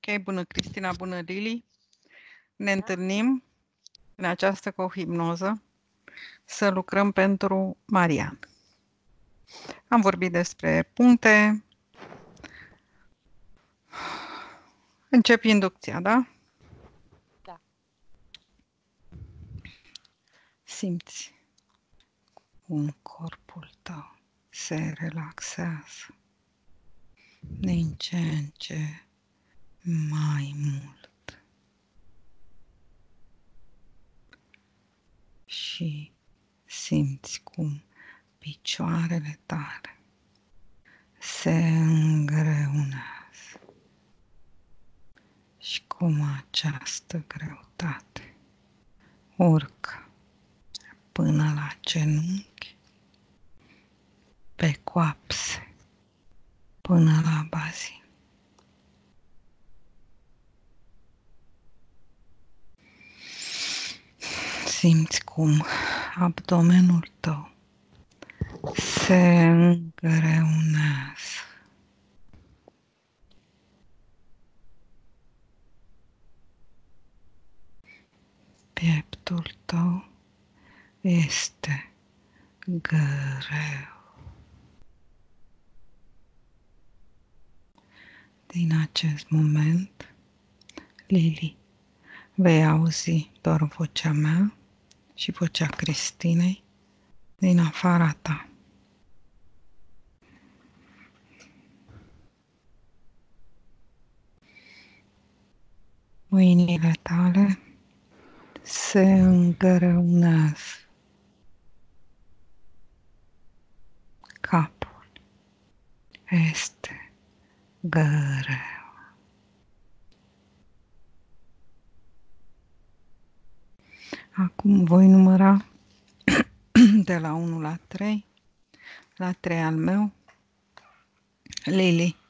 Ok, bună Cristina, bună Lili. Ne întâlnim în această cohipnoză să lucrăm pentru Marian. Am vorbit despre puncte. Încep inducția, da? Da. Simți cum corpul tău se relaxează din ce în ce mai mult. Și simți cum picioarele tale se îngreunează și cum această greutate urcă până la genunchi, pe coapse, până la bazin. Simți cum abdomenul tău se îngreunează. Pieptul tău este greu. Din acest moment, Lili, vei auzi doar vocea mea și vocea Cristinei din afara ta. Mâinile tale se îngreunează. Capul este greu. Acum voi număra de la 1 la 3. La 3 al meu. Lili,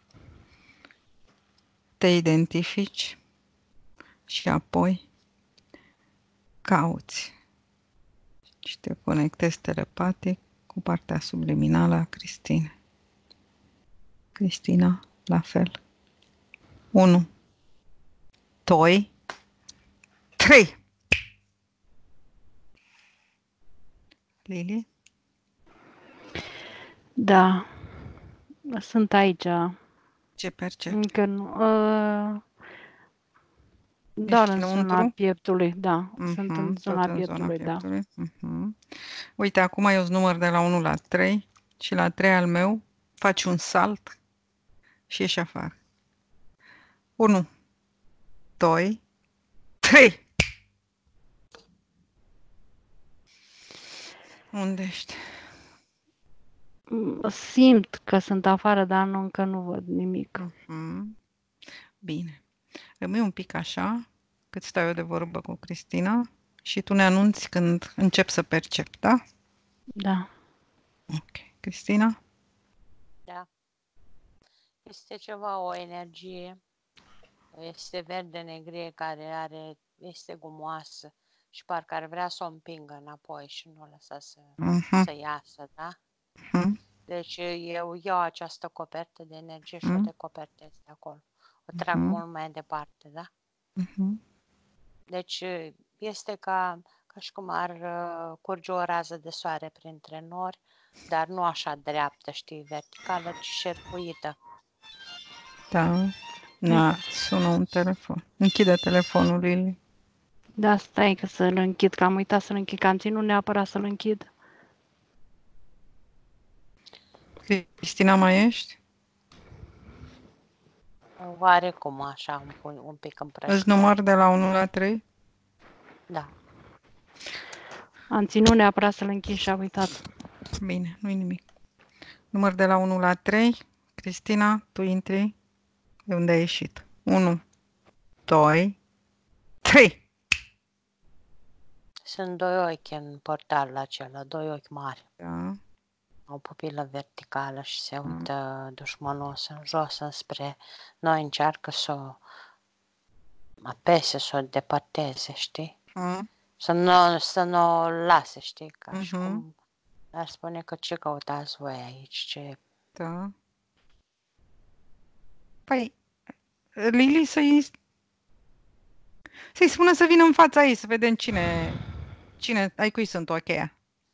te identifici și apoi cauți și te conectezi telepatic cu partea subliminală a Cristinei. Cristina, la fel. 1, 2, 3. Lili? Da, sunt aici. Ce percepi? Încă nu. Doar în zona pieptului, da. Sunt în zona pieptului, da. Uite, acum eu îți număr de la 1 la 3 și la 3 al meu faci un salt și ieși afară. 1, 2, 3. Unde ești? Simt că sunt afară, dar încă nu văd nimic. Bine. Rămâi un pic așa, cât stau eu de vorbă cu Cristina și tu ne anunți când încep să percepi, da? Da. Ok. Cristina? Da. Este ceva, o energie. Este verde-negrie care este gumoasă și parcă ar vrea să o împingă înapoi și nu o lăsa să iasă, da? Deci eu iau această copertă de energie și o decopertez de acolo. O trag mult mai departe, da? Deci este ca și cum ar curge o rază de soare printre nori, dar nu așa dreaptă, știi, verticală, ci șerpuită. Da. Da, sună un telefon. Închide telefonul, Lili. Da, stai că să-l închid, că am uitat să-l închid, că am ținut neapărat să-l închid. Cristina, mai ești? Oarecum așa, un pic împrăștiat. Îți număr de la 1 la 3? Da. Am ținut neapărat să-l închid și am uitat. Bine, nu-i nimic. Număr de la 1 la 3. Cristina, tu intri de unde ai ieșit. 1, 2, 3. Sunt doi ochi în portalul acela, doi ochi mari. Da. O pupilă verticală și se uită dușmanos în jos înspre noi, încearcă să o apese, să o depărteze, știi? Să nu o lase, știi? Ca și cum ar spune că ce căutați voi aici, ce... Da. Păi, Lili să-i spună să vină în fața ei, să vedem cine, ai cui sunt ok.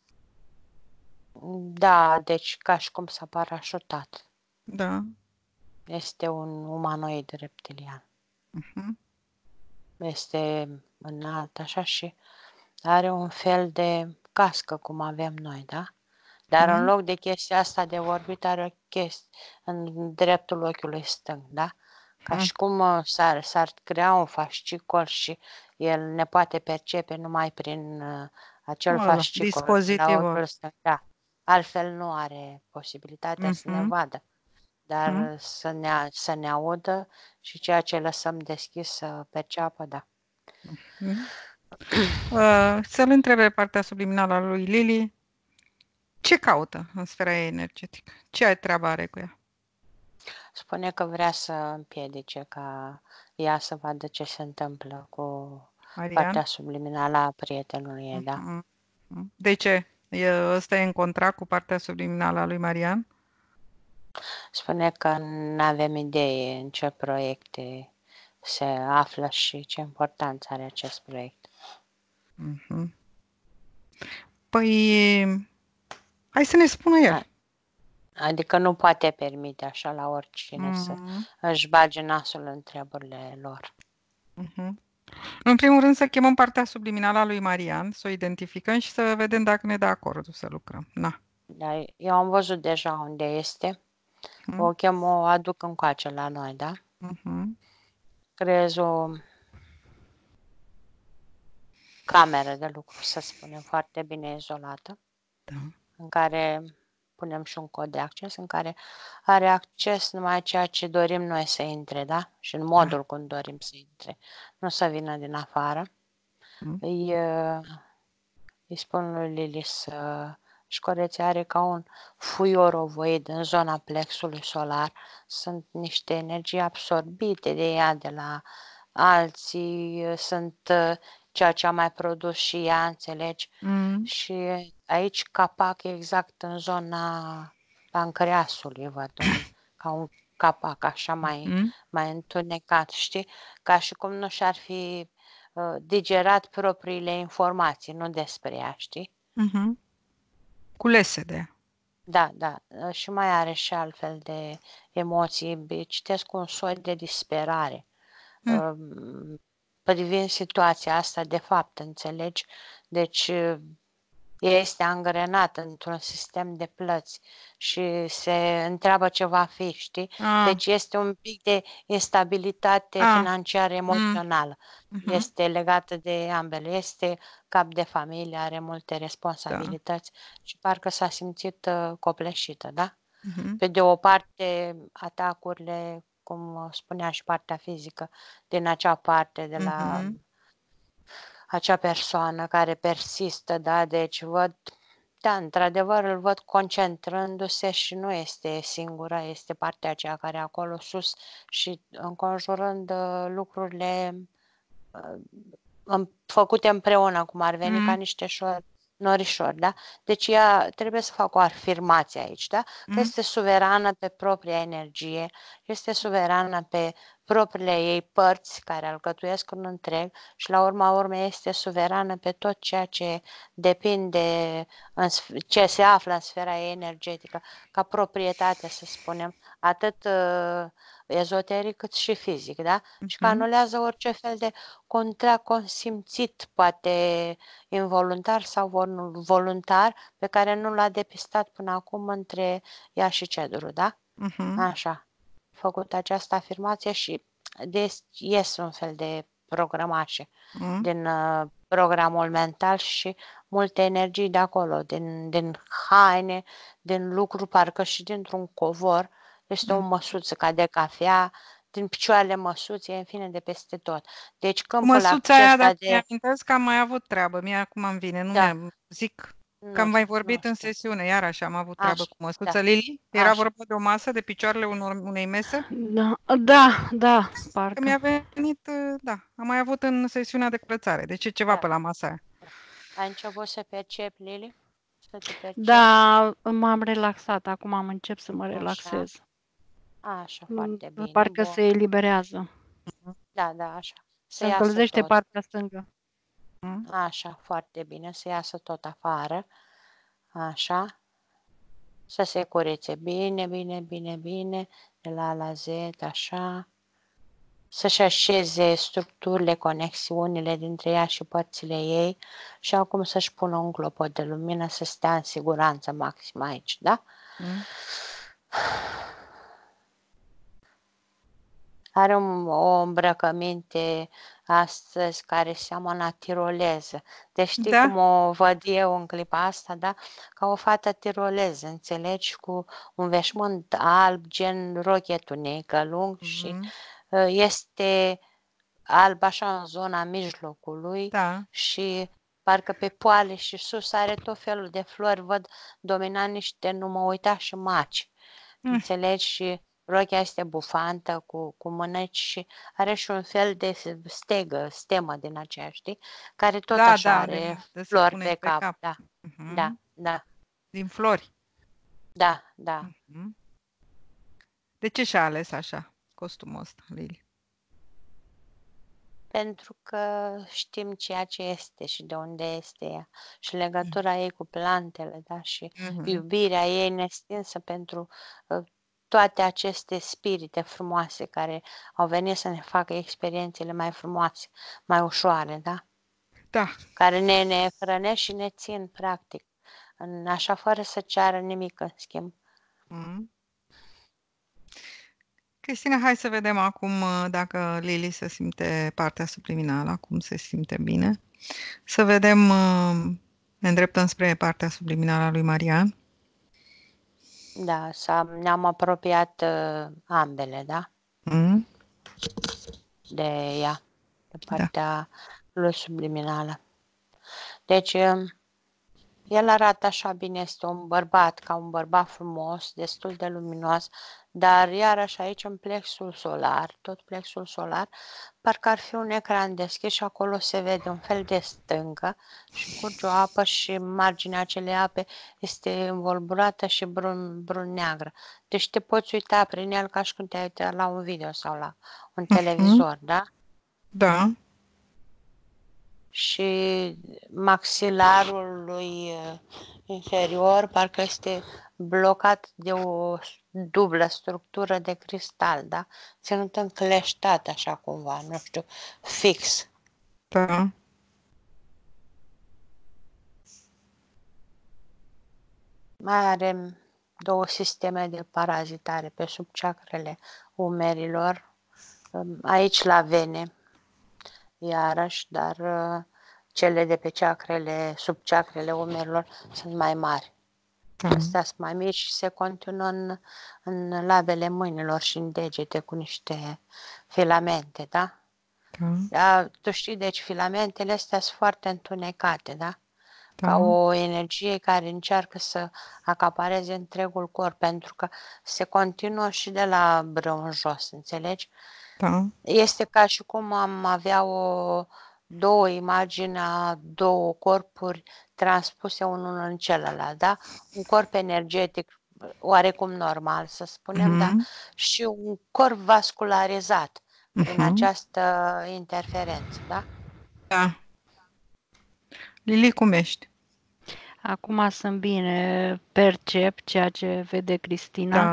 Da, deci ca și cum s-a parașutat. Da. Este un umanoid reptilian. Mhm. Este înalt așa și are un fel de cască cum avem noi, da? Dar în loc de chestia asta de vorbit are o chestie în dreptul ochiului stâng, da? Ca și cum s-ar crea un fascicol și el ne poate percepe numai prin acel fascicol la Dispozitivul. ochiul stâng, da. Altfel nu are posibilitatea să ne vadă, dar să ne audă și ceea ce lăsăm deschis să perceapă, da. Să-l întrebe partea subliminală a lui Lili ce caută în sfera ei energetică, ce treabă are cu ea. Spune că vrea să împiedice ca ea să vadă ce se întâmplă cu Marian? partea subliminală a prietenului ei, da. De ce? Ăsta e în contract cu partea subliminală a lui Marian? Spune că nu avem idee în ce proiecte se află și ce importanță are acest proiect. Păi, hai să ne spună el. Adică nu poate permite așa la oricine să își bage nasul în treburile lor. În primul rând să chemăm partea subliminală a lui Marian, să o identificăm și să vedem dacă ne dă acordul să lucrăm. Da, eu am văzut deja unde este. O chem, o aduc încoace la noi, da? Creez o cameră de lucru, să spunem, foarte bine izolată, în care punem și un cod de acces, în care are acces numai ceea ce dorim noi să intre, da? Și în modul cum dorim să intre, nu să vină din afară. Îi spun lui Lili să-și corețe, are ca un fuior ovoid în zona plexului solar. Sunt niște energii absorbite de ea de la alții, sunt ceea ce a mai produs și ea, înțelegi? Și aici capac exact în zona pancreasului, văd, ca un capac așa mai întunecat, știi? Ca și cum nu și-ar fi digerat propriile informații, nu despre ea, știi? Culese de ea. Da. Și mai are și altfel de emoții. Citesc un soi de disperare. Privind situația asta, de fapt, înțelegi? Deci, ea este angrenată într-un sistem de plăți și se întreabă ce va fi, știi? Deci este un pic de instabilitate financiară emoțională. Este legată de ambele. Este cap de familie, are multe responsabilități și parcă s-a simțit copleșită, da? Pe de o parte, atacurile, cum spunea și partea fizică, din acea parte, de la acea persoană care persistă, da? Deci văd, da, într-adevăr îl văd concentrându-se și nu este singură, este partea aceea care e acolo sus și înconjurând lucrurile făcute împreună, cum ar veni, ca niște norișori, da? Deci ea trebuie să facă o afirmație aici, da? Că este suverană pe propria energie, este suverană pe propriile ei părți care alcătuiesc un întreg și la urma urmei este suverană pe tot ceea ce depinde, ce se află în sfera ei energetică, ca proprietate, să spunem, atât ezoteric cât și fizic, da? Și că anulează orice fel de contract consimțit, poate involuntar sau voluntar, pe care nu l-a depistat până acum între ea și cedurul, da? Așa. Făcut această afirmație și ies un fel de programașe din programul mental și multe energii de acolo, din haine, din lucruri, parcă și dintr-un covor. Este o măsuță ca de cafea, din picioarele măsuței, în fine, de peste tot. Deci câmpul Măsuța aia, acesta dacă mi-amintesc că am mai avut treabă, mie acum îmi vine, nu mi-am zic că am mai vorbit în sesiune, iarăși am avut treabă cu măsuța. Lili, era vorba de o masă, de picioarele unei mese? Da, parcă. Că mi-a venit, da, am mai avut în sesiunea de curățare, deci e ceva pe la masa aia. Ai început să percepi, Lili? Să te percepi? Da, m-am relaxat, acum am încep să mă relaxez. Așa, foarte bine, Parcă bun. se eliberează. Da, da, așa. Să Se iasă încălzește tot. partea stângă. Așa, foarte bine, să iasă tot afară. Așa. Să se curețe bine, bine, bine, bine, de la A la Z, așa. Să-și așeze structurile, conexiunile dintre ea și părțile ei și acum să-și pună un clopot de lumină să stea în siguranță maximă aici, da? Are o îmbrăcăminte astăzi care seamănă a tiroleză. Deci știi Da? cum o văd eu în clipa asta, da? Ca o fată tiroleză, înțelegi? Cu un veșmânt alb, gen rochetunecă, lung și este alb așa în zona mijlocului Da. și parcă pe poale și sus are tot felul de flori, văd domina niște, nu mă uita, și maci. Înțelegi? Și rochia este bufantă cu mâneci și are și un fel de stemă din aceea, știi? Care tot Da, așa da, are de se flori pune pe pe cap. cap. Da, da, da, Din flori. da, da. De ce și-a ales așa costumul ăsta, Lili? Pentru că știm ceea ce este și de unde este ea și legătura ei cu plantele, da? Și iubirea ei nestinsă pentru toate aceste spirite frumoase care au venit să ne facă experiențele mai frumoase, mai ușoare, da? Da. Care ne hrănesc și ne țin, practic, în așa fără să ceară nimic în schimb. Cristina, hai să vedem acum dacă Lili se simte partea subliminală, acum se simte bine. Să vedem, ne îndreptăm spre partea subliminală a lui Marian. Da, ne-am apropiat ambele, da? De ea, de partea lui subliminală. Deci, el arată așa bine, este un bărbat, ca un bărbat frumos, destul de luminos, dar iarăși aici în plexul solar, tot plexul solar, parcă ar fi un ecran deschis și acolo se vede un fel de stâncă și curge o apă și marginea acelei ape este învolburată și brun-neagră. Deci te poți uita prin el ca și când te-ai uitat la un video sau la un televizor, da? Da. Și maxilarul lui inferior parcă este blocat de o dublă structură de cristal, da? Ținut încleștat așa cumva, nu știu, fix. Da. Mai are două sisteme de parazitare pe subceacrele umerilor, aici la vene, iarăși, dar cele de pe subceacrele umerilor sunt mai mari. Astea sunt mai mici și se continuă în labele mâinilor și în degete cu niște filamente, da? Da, tu știi, deci filamentele astea sunt foarte întunecate, da? Ca o energie care încearcă să acapareze întregul corp, pentru că se continuă și de la brâu în jos, înțelegi? Da. Este ca și cum am avea două imagini a două corpuri transpuse unul în celălalt, da? Un corp energetic oarecum normal, să spunem, da? Și un corp vascularizat prin această interferență, da? Da. Lili, cum ești? Acum sunt bine, percep ceea ce vede Cristina,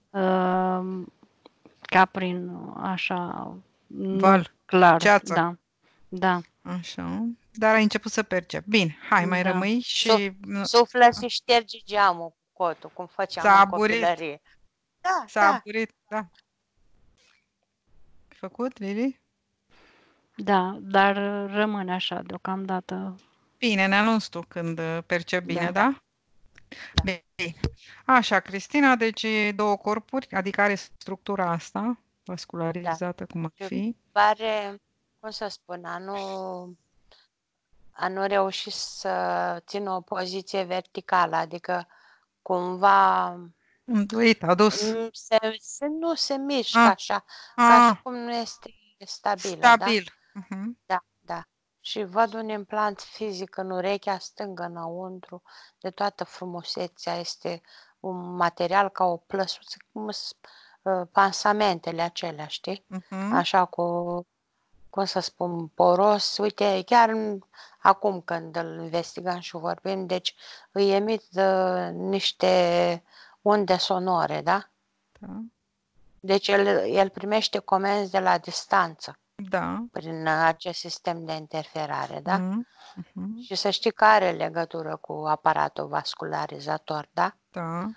ca prin așa, Val, clar, ceață. da, da. Așa, dar ai început să percep. Bine, hai, mai rămâi și... Suflă și ștergi geamul cu cotul, cum făceam în copilărie. Da, S-a aburit, da. Făcut, Lili? Da, dar rămâne așa deocamdată. Bine, ne anunți tu când percep bine, da? Bine. Așa, Cristina, deci două corpuri, adică are structura asta, vascularizată, cum ar fi. Pare, cum să spun, a nu reuși să țină o poziție verticală, adică cumva Înduit, adus. nu se mișcă așa, ca și cum nu este stabilă, stabil. Da? Da, da. Și văd un implant fizic în urechea stângă înăuntru, de toată frumusețea, este un material ca o plăsuță, pansamentele acelea, știi? Mhm. Așa cum să spun, poros. Uite, chiar acum când îl investigăm și vorbim, deci îi emit niște unde sonore, da? Da. Deci el primește comenzi de la distanță Da. prin acest sistem de interferare, da? Mhm. Mhm. Și să știi că are legătură cu aparatul vascularizator, da? Da.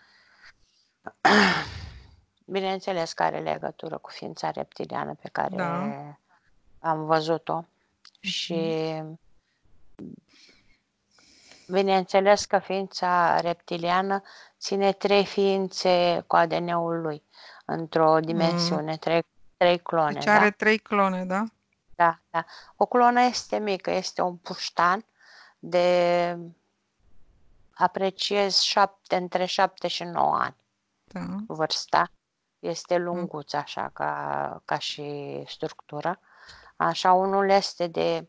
Bineînțeles că are legătură cu ființa reptiliană pe care Da. am văzut-o și bineînțeles că ființa reptiliană ține 3 ființe cu ADN-ul lui într-o dimensiune, 3 clone, Deci are da? 3 clone, da? Da, da. O clonă este mică, este un puștan de, apreciez, între 7 și 9 ani Da. vârsta. Este lunguț așa ca și structură. Așa, unul este de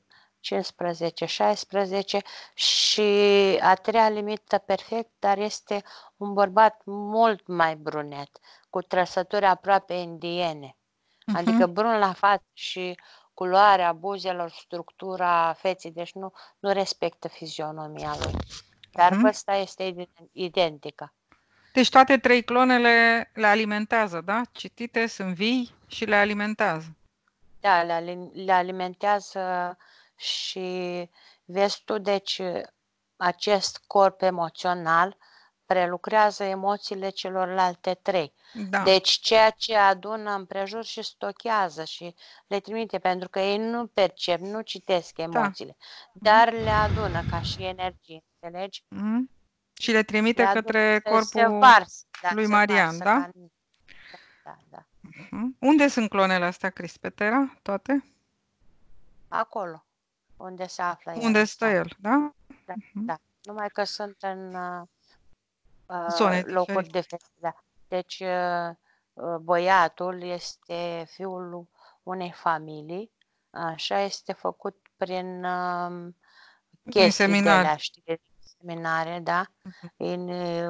15-16 și a treia limită perfect, dar este un bărbat mult mai brunet, cu trăsături aproape indiene. Adică brun la față și culoarea buzelor, structura feței, deci nu respectă fizionomia lui. Dar cu ăsta este identică. Deci toate 3 clonele le alimentează, da? Citite, sunt vii și le alimentează. Da, le alimentează și vezi tu, deci acest corp emoțional prelucrează emoțiile celorlalte 3. Da. Deci ceea ce adună împrejur și stochează și le trimite, pentru că ei nu percep, nu citesc emoțiile, dar le adună ca și energie, înțelegi? Mhm. Și le trimite Le adună, către se corpul varsă, da, lui se Marian, varsă da? Da. Unde sunt clonele astea, Cris? Pe Terra? Toate? Acolo, unde se află el. Unde stă el, da? Da. Numai că sunt în Zone locuri diferite. Da. Deci băiatul este fiul unei familii, așa, este făcut prin chestii de alea, știi, seminare, da? În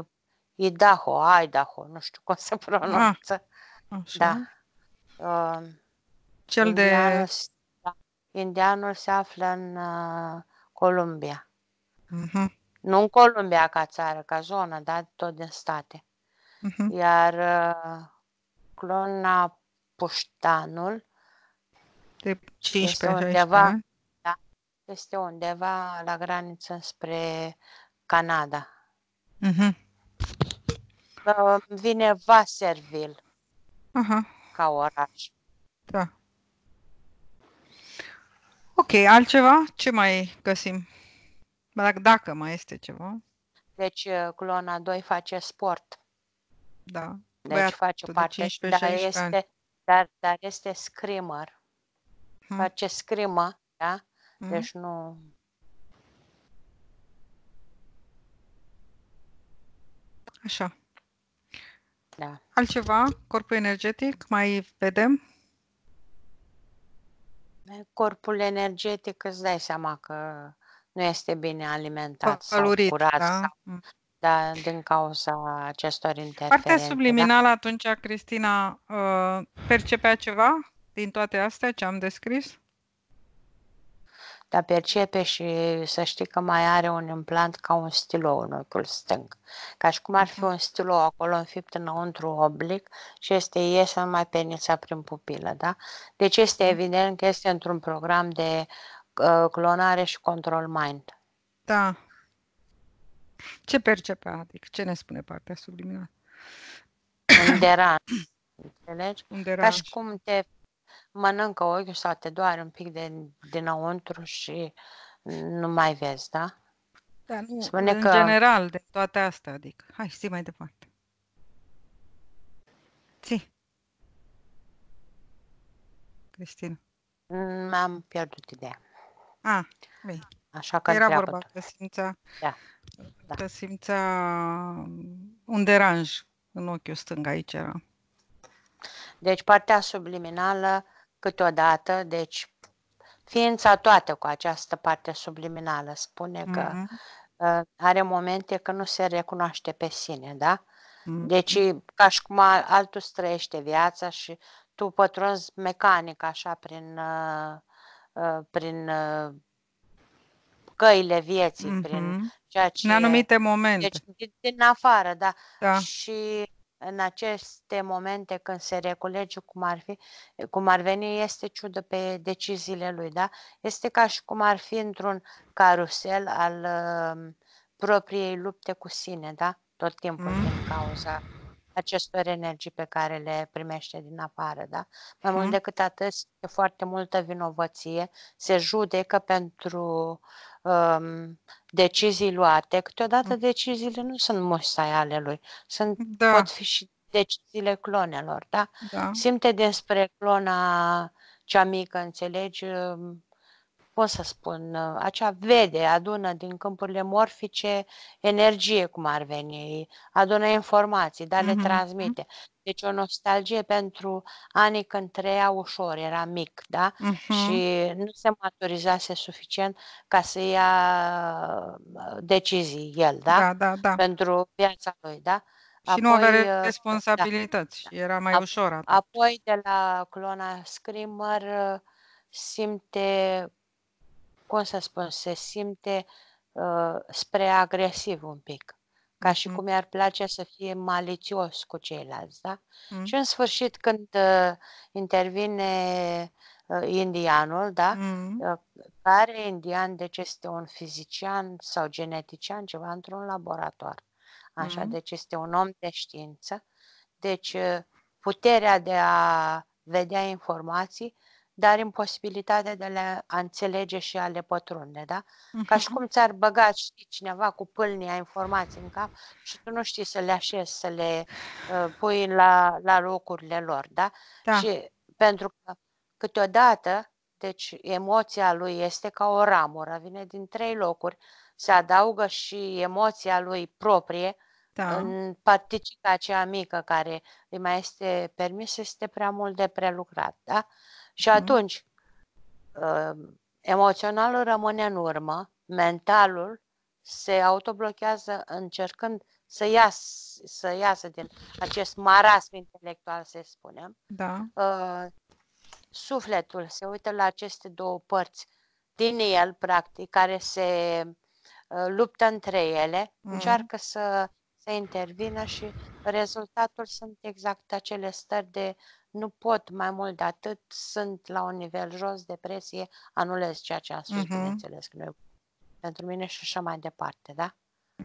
Idaho, nu știu cum se pronunță. Așa. Da. Cel Indianul se află în Columbia. Nu în Columbia ca țară, ca zonă, dar tot din state. Iar clona puștanul de este 15-16 undeva, ani. da, este undeva la graniță spre Canada. Vine Wasserville ca oraș. Da. Ok, altceva? Ce mai găsim? Dacă mai este ceva. Deci clona 2 face sport. Da. Deci face parte, dar este screamer. Face scrimă, da? Deci nu... Așa. Da. Altceva? Corpul energetic? Mai vedem? Corpul energetic, îți dai seama că nu este bine alimentat Pălurit, sau curat, da? Da, din cauza acestor interferențe. Partea subliminală atunci, Cristina, percepea ceva din toate astea ce am descris? Dar percepe și să știi că mai are un implant ca un stilou în ochiul stâng. Ca și cum ar fi un stilou acolo înfipt înăuntru oblic și iese numai penița prin pupilă, da? Deci este evident că este într-un program de clonare și control mind. Da. Ce percepea? Adică ce ne spune partea subliminală? Un deranj, înțelegi? Un deranj. Ca și cum te mănâncă ochiul sau te doare un pic dinăuntru și nu mai vezi, da? Da, nu, Spune în general, de toate astea, adică. Hai, zi mai departe. Zi. Cristina. M-am pierdut ideea. Bine. Așa că era vorba că simțea, că simțea un deranj în ochiul stâng, aici era. Deci partea subliminală câteodată, deci ființa toată cu această parte subliminală spune că are momente că nu se recunoaște pe sine, da? Deci, ca și cum altul trăiește viața și tu pătrunzi mecanic așa prin căile vieții, prin ceea În ce... anumite momente. Deci, din afară, da. Da. Și în aceste momente când se reculege cum ar veni, este ciudă pe deciziile lui, da? Este ca și cum ar fi într-un carusel al propriei lupte cu sine, da? Tot timpul din cauza acestor energii pe care le primește din afară, da? Mai mult decât atât, este foarte multă vinovăție, se judecă pentru decizii luate. Câteodată deciziile nu sunt musai ale lui, pot fi și deciziile clonelor, da? Simte despre clona cea mică, înțelegi? Cum să spun, acea adună din câmpurile morfice energie, cum ar veni, adună informații, dar le transmite. Deci o nostalgie pentru anii când trăia ușor, era mic, da? Și nu se maturizase suficient ca să ia decizii el, da? Pentru viața lui, da? Și nu avea responsabilități și era mai ușor atunci. Apoi de la clona Screamer simte, cum să spun, se simte spre agresiv un pic, ca și cum i-ar place să fie malițios cu ceilalți, da? Și în sfârșit când intervine indianul, da? Care indian, deci este un fizician sau genetician, ceva într-un laborator. Așa, deci este un om de știință. Deci puterea de a vedea informații, dar imposibilitatea de a înțelege și a le pătrunde, da? Ca și cum ți-ar băga, știi, cineva cu pâlnia informații în cap și tu nu știi să le așezi, să le pui la locurile lor, da? Și pentru că câteodată, deci emoția lui este ca o ramură, vine din 3 locuri, se adaugă și emoția lui proprie, în particula aceea mică care îi mai este permis, este prea mult de prelucrat, da? Și atunci, emoționalul rămâne în urmă, mentalul se autoblochează încercând să iasă din acest marasm intelectual, să spunem. Sufletul se uită la aceste două părți din el, practic, care se luptă între ele, încearcă să intervină și rezultatul sunt exact acele stări de nu pot mai mult de atât, sunt la un nivel jos, depresie, anulez ceea ce am spus, bineînțeles, că nu pentru mine și așa mai departe, da?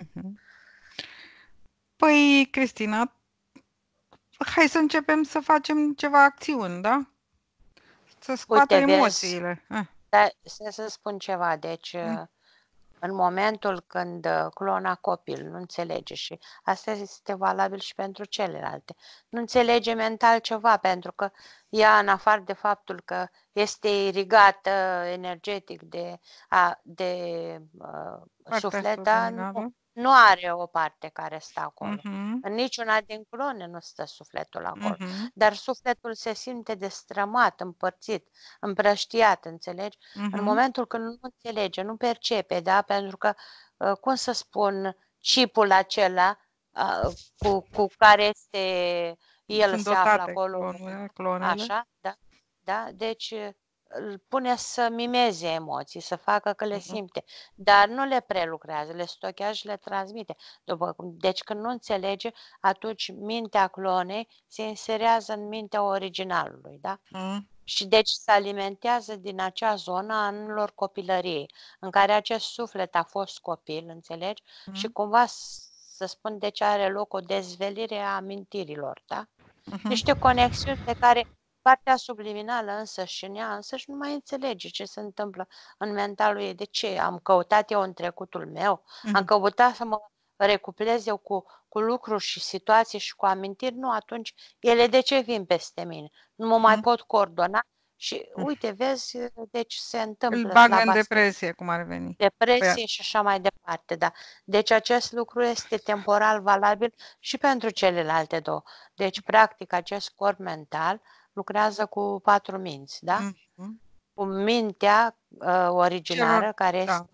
Păi, Cristina, hai să începem să facem ceva acțiuni, da? Să scoată emoțiile. Da, să spun ceva, deci... În momentul când clona copil nu înțelege, și asta este valabil și pentru celelalte, nu înțelege mental ceva, pentru că ea, în afară de faptul că este irigată energetic de suflet, nu are o parte care stă acolo. În niciuna din clone nu stă sufletul acolo. Dar sufletul se simte destrămat, împărțit, împrăștiat, înțelegi? În momentul când nu înțelege, nu percepe, da? Pentru că, cum să spun, chipul acela cu care este el se află acolo. Clonele. Așa, da? Da? Deci îl pune să mimeze emoții, să facă că le simte, dar nu le prelucrează, le stochează și le transmite. Deci când nu înțelege, atunci mintea clonei se inserează în mintea originalului, da? Și deci se alimentează din acea zonă a anilor copilăriei, în care acest suflet a fost copil, înțelegi? Și cumva, să spun, deci are loc o dezvelire a amintirilor, da? Niște conexiuni pe care partea subliminală însăși în ea însăși nu mai înțelege ce se întâmplă în mentalul ei. De ce? Am căutat eu în trecutul meu? Am căutat să mă recuplez eu cu lucruri și situații și cu amintiri? Nu, atunci ele de ce vin peste mine? Nu mă mai pot coordona și uite, vezi, deci se întâmplă. Îl bagă în depresie, cum ar veni. Depresie și așa mai departe, da. Deci acest lucru este temporal valabil și pentru celelalte două. Deci, practic, acest corp mental lucrează cu 4 minți, da? Cu mintea originară, care este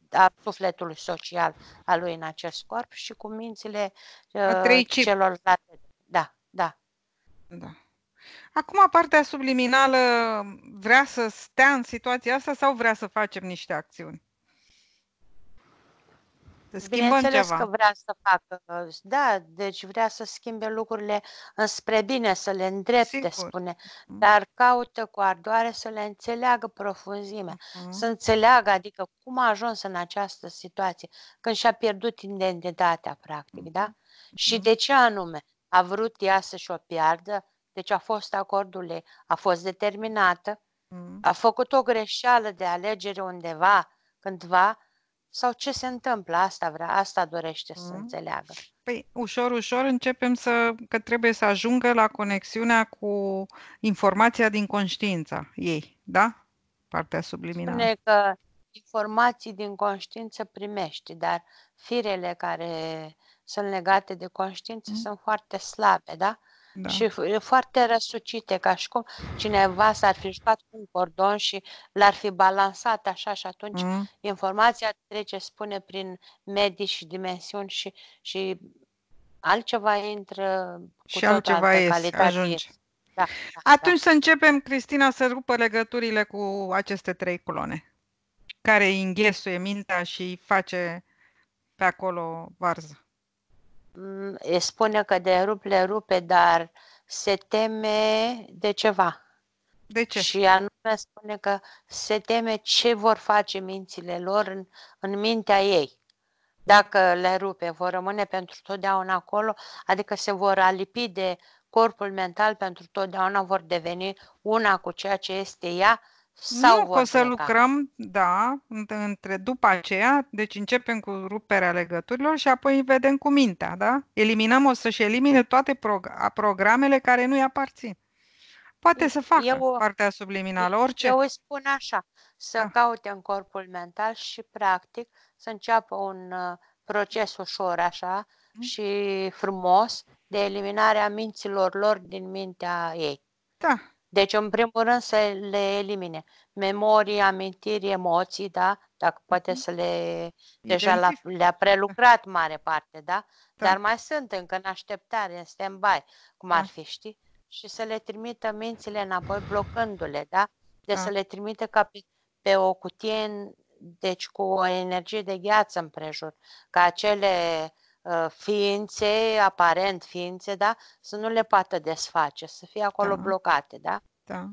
a sufletului social al lui în acest corp și cu mințile A trei chip. celorlalte. Da, da. Da. Acum partea subliminală vrea să stea în situația asta sau vrea să facem niște acțiuni? Să schimbăm Bineînțeles ceva. că vrea să facă, da, deci vrea să schimbe lucrurile înspre bine, să le îndrepte, Sigur. spune, dar caută cu ardoare să le înțeleagă profunzimea, să Mhm. înțeleagă, adică cum a ajuns în această situație, când și-a pierdut identitatea, practic, da? Și de ce anume? A vrut ea să-și o piardă, deci a fost acordul ei, a fost determinată, Mhm. a făcut o greșeală de alegere undeva, cândva, sau ce se întâmplă? Asta dorește să înțeleagă. Păi, ușor, ușor începem că trebuie să ajungă la conexiunea cu informația din conștiința ei, da? Partea subliminală. Spune că informații din conștiință primești, dar firele care sunt legate de conștiință sunt foarte slabe, da? Da. Și foarte răsucite, ca și cum cineva s-ar fi jucat cu un cordon și l-ar fi balansat așa și atunci informația trece, spune, prin medii și dimensiuni și altceva intră cu Și tot altceva altă iese, calitate. ajunge. Da, Atunci să începem, Cristina, să rupă legăturile cu aceste 3 coloane, care îi înghesuie mintea și face pe acolo varză. Îi spune că de rup le rupe, dar se teme de ceva. De ce? Și anume spune că se teme ce vor face mințile lor în mintea ei. Dacă le rupe, vor rămâne pentru totdeauna acolo, adică se vor alipi de corpul mental pentru totdeauna, vor deveni una cu ceea ce este ea sau Nu, vor că o să pleca. lucrăm, da, după aceea, deci începem cu ruperea legăturilor și apoi vedem cu mintea, da? Eliminăm, o să-și elimine toate programele care nu-i aparțin. Poate să facă partea subliminală, orice. Eu îi spun așa, să caute în corpul mental și practic să înceapă un proces ușor așa și frumos de eliminarea minților lor din mintea ei. Da. Deci, în primul rând, să le elimine memorii, amintiri, emoții, da? Dacă poate să deja le-a prelucrat mare parte, da? Dar mai sunt încă în așteptare, în stand-by, cum ar fi, știi? Și să le trimită mințile înapoi, blocându-le, da? Deci să le trimită ca pe o cutie, deci cu o energie de gheață împrejur, ca acele ființe, aparent ființe, da? Să nu le poată desface, să fie acolo blocate, da? Da.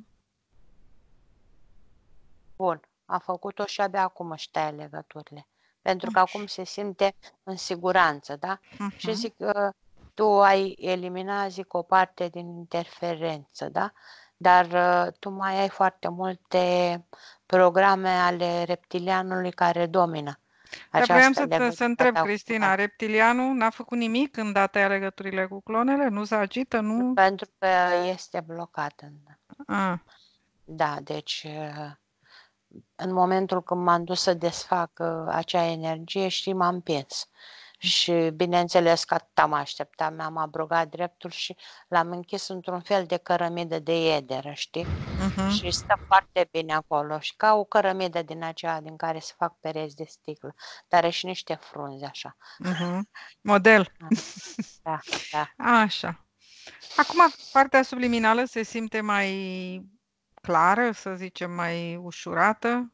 Bun, a făcut-o și abia acum își taie legăturile. Pentru că acum se simte în siguranță, da? Și zic că tu ai eliminat, zic, o parte din interferență, da? Dar tu mai ai foarte multe programe ale reptilianului care domină. Dar vreau să întreb, Cristina, reptilianul n-a făcut nimic când a tăiat legăturile cu clonele? Nu se agită? Nu? Pentru că este blocat. Da, deci în momentul când m-am dus să desfac acea energie, știi, m-am împins. Și bineînțeles că atât mă așteptam, mi-am abrogat dreptul și l-am închis într-un fel de cărămidă de iederă, știi? Și stă foarte bine acolo și ca o cărămidă din aceea din care se fac pereți de sticlă, dar are și niște frunze așa. Model. Da, da. Așa. Acum partea subliminală se simte mai clară, să zicem, mai ușurată?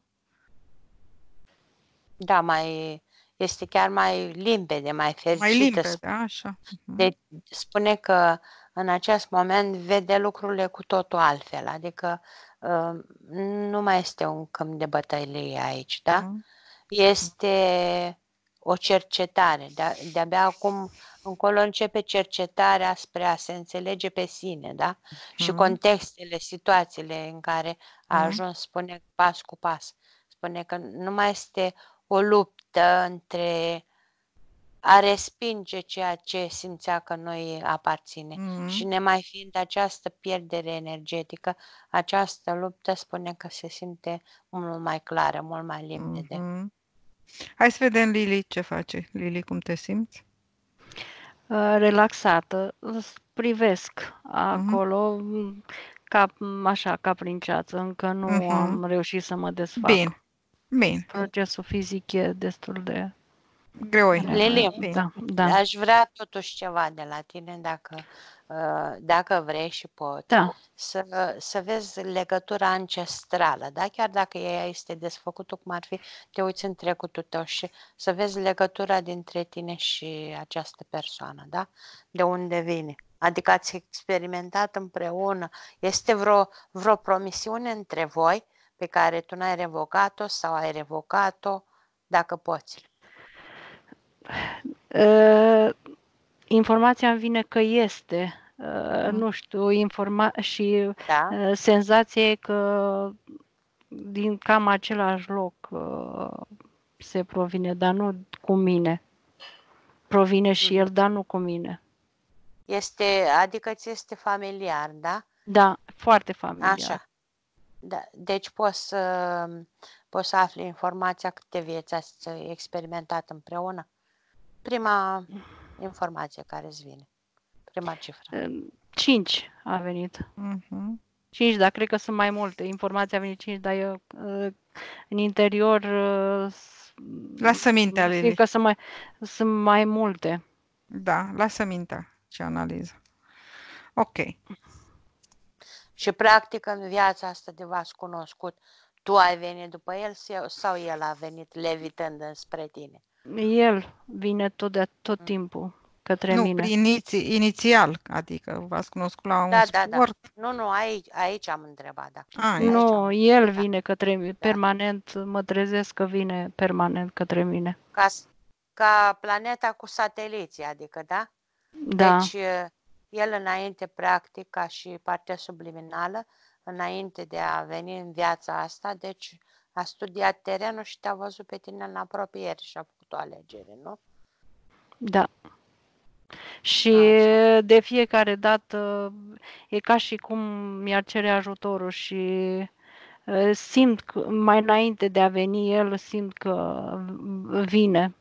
Da, este chiar mai limpede, mai fericită. Mai limpede, așa. Deci spune că în acest moment vede lucrurile cu totul altfel, adică nu mai este un câmp de bătălie aici, da? Este o cercetare, de-abia acum încolo începe cercetarea spre a se înțelege pe sine, da? Și contextele, situațiile în care a ajuns, spune pas cu pas. Spune că nu mai este o luptă între a respinge ceea ce simțea că nu-i aparține. Și nemai fiind această pierdere energetică, această luptă spune că se simte mult mai clară, mult mai limpede. Hai să vedem, Lili, ce face. Lili, cum te simți? Relaxată. Privesc acolo ca prin ceață. Încă nu am reușit să mă desfac. Bine. Bine, Procesul fizic e destul de greoi. Lili, Bine. Da. aș vrea totuși ceva de la tine, dacă vrei și poți, Da. să vezi legătura ancestrală, da? Chiar dacă ea este desfăcută, cum ar fi, te uiți în trecutul tău și să vezi legătura dintre tine și această persoană, da? De unde vine. Adică ați experimentat împreună. Este vreo promisiune între voi pe care tu n-ai revocat-o sau ai revocat-o, dacă poți. Informația îmi vine că este, nu știu, și Da? senzația e că din cam același loc se provine, dar nu cu mine. Provine și el, dar nu cu mine. Adică ți este familiar, da? Da, foarte familiar. Așa. Da. Deci poți să afli informația câte vieți ați experimentat împreună. Prima informație care îți vine. Prima cifră. 5 a venit. 5, dar cred că sunt mai multe. Informația a venit 5, dar eu în interior Lasă mintea, simt Lili. că sunt mai multe. Da, lasă mintea ce analiză. Ok. Și practic în viața asta de v-ați cunoscut, tu ai venit după el sau el a venit levitând înspre tine? El vine tot timpul către Nu, mine. inițial, adică v-ați cunoscut la un Da. sport. Nu, aici am întrebat, da. Nu, el vine către mine, permanent, mă trezesc că vine permanent către mine. Ca planeta cu sateliții, adică, da? Da, Deci, el înainte, practic, ca și partea subliminală, înainte de a veni în viața asta, deci a studiat terenul și te-a văzut pe tine în apropiere și a făcut o alegere, nu? da. Și Așa. de fiecare dată e ca și cum mi-ar cere ajutorul și simt că mai înainte de a veni el, simt că vine.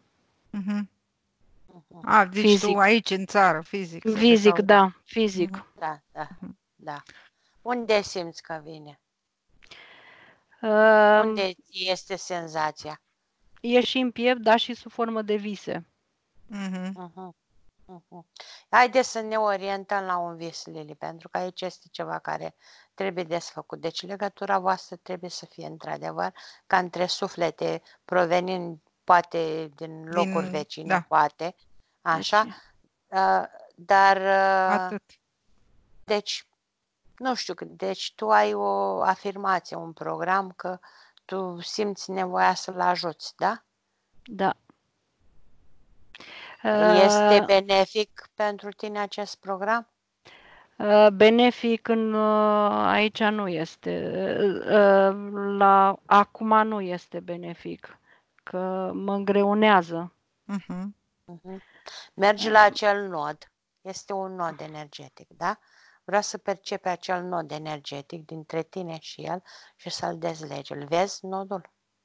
Deci Fizic. tu aici în țară, fizic. Fizic, da, fizic. Da. Unde simți că vine? Unde este senzația? E și în piept, dar și sub formă de vise. Haideți să ne orientăm la un vis, Lili, pentru că aici este ceva care trebuie desfăcut. Deci legătura voastră trebuie să fie într-adevăr ca între suflete provenind poate din locuri vecine, da. poate, așa, dar Atât. deci nu știu, deci tu ai o afirmație, un program că tu simți nevoia să-l ajuți, da? Da. Este benefic pentru tine acest program? Benefic aici nu este. Acum nu este benefic, că mă îngreunează. Mergi la acel nod. Este un nod energetic, da? Vreau să percepi acel nod energetic dintre tine și el și să-l dezlegi. Îl vezi nodul?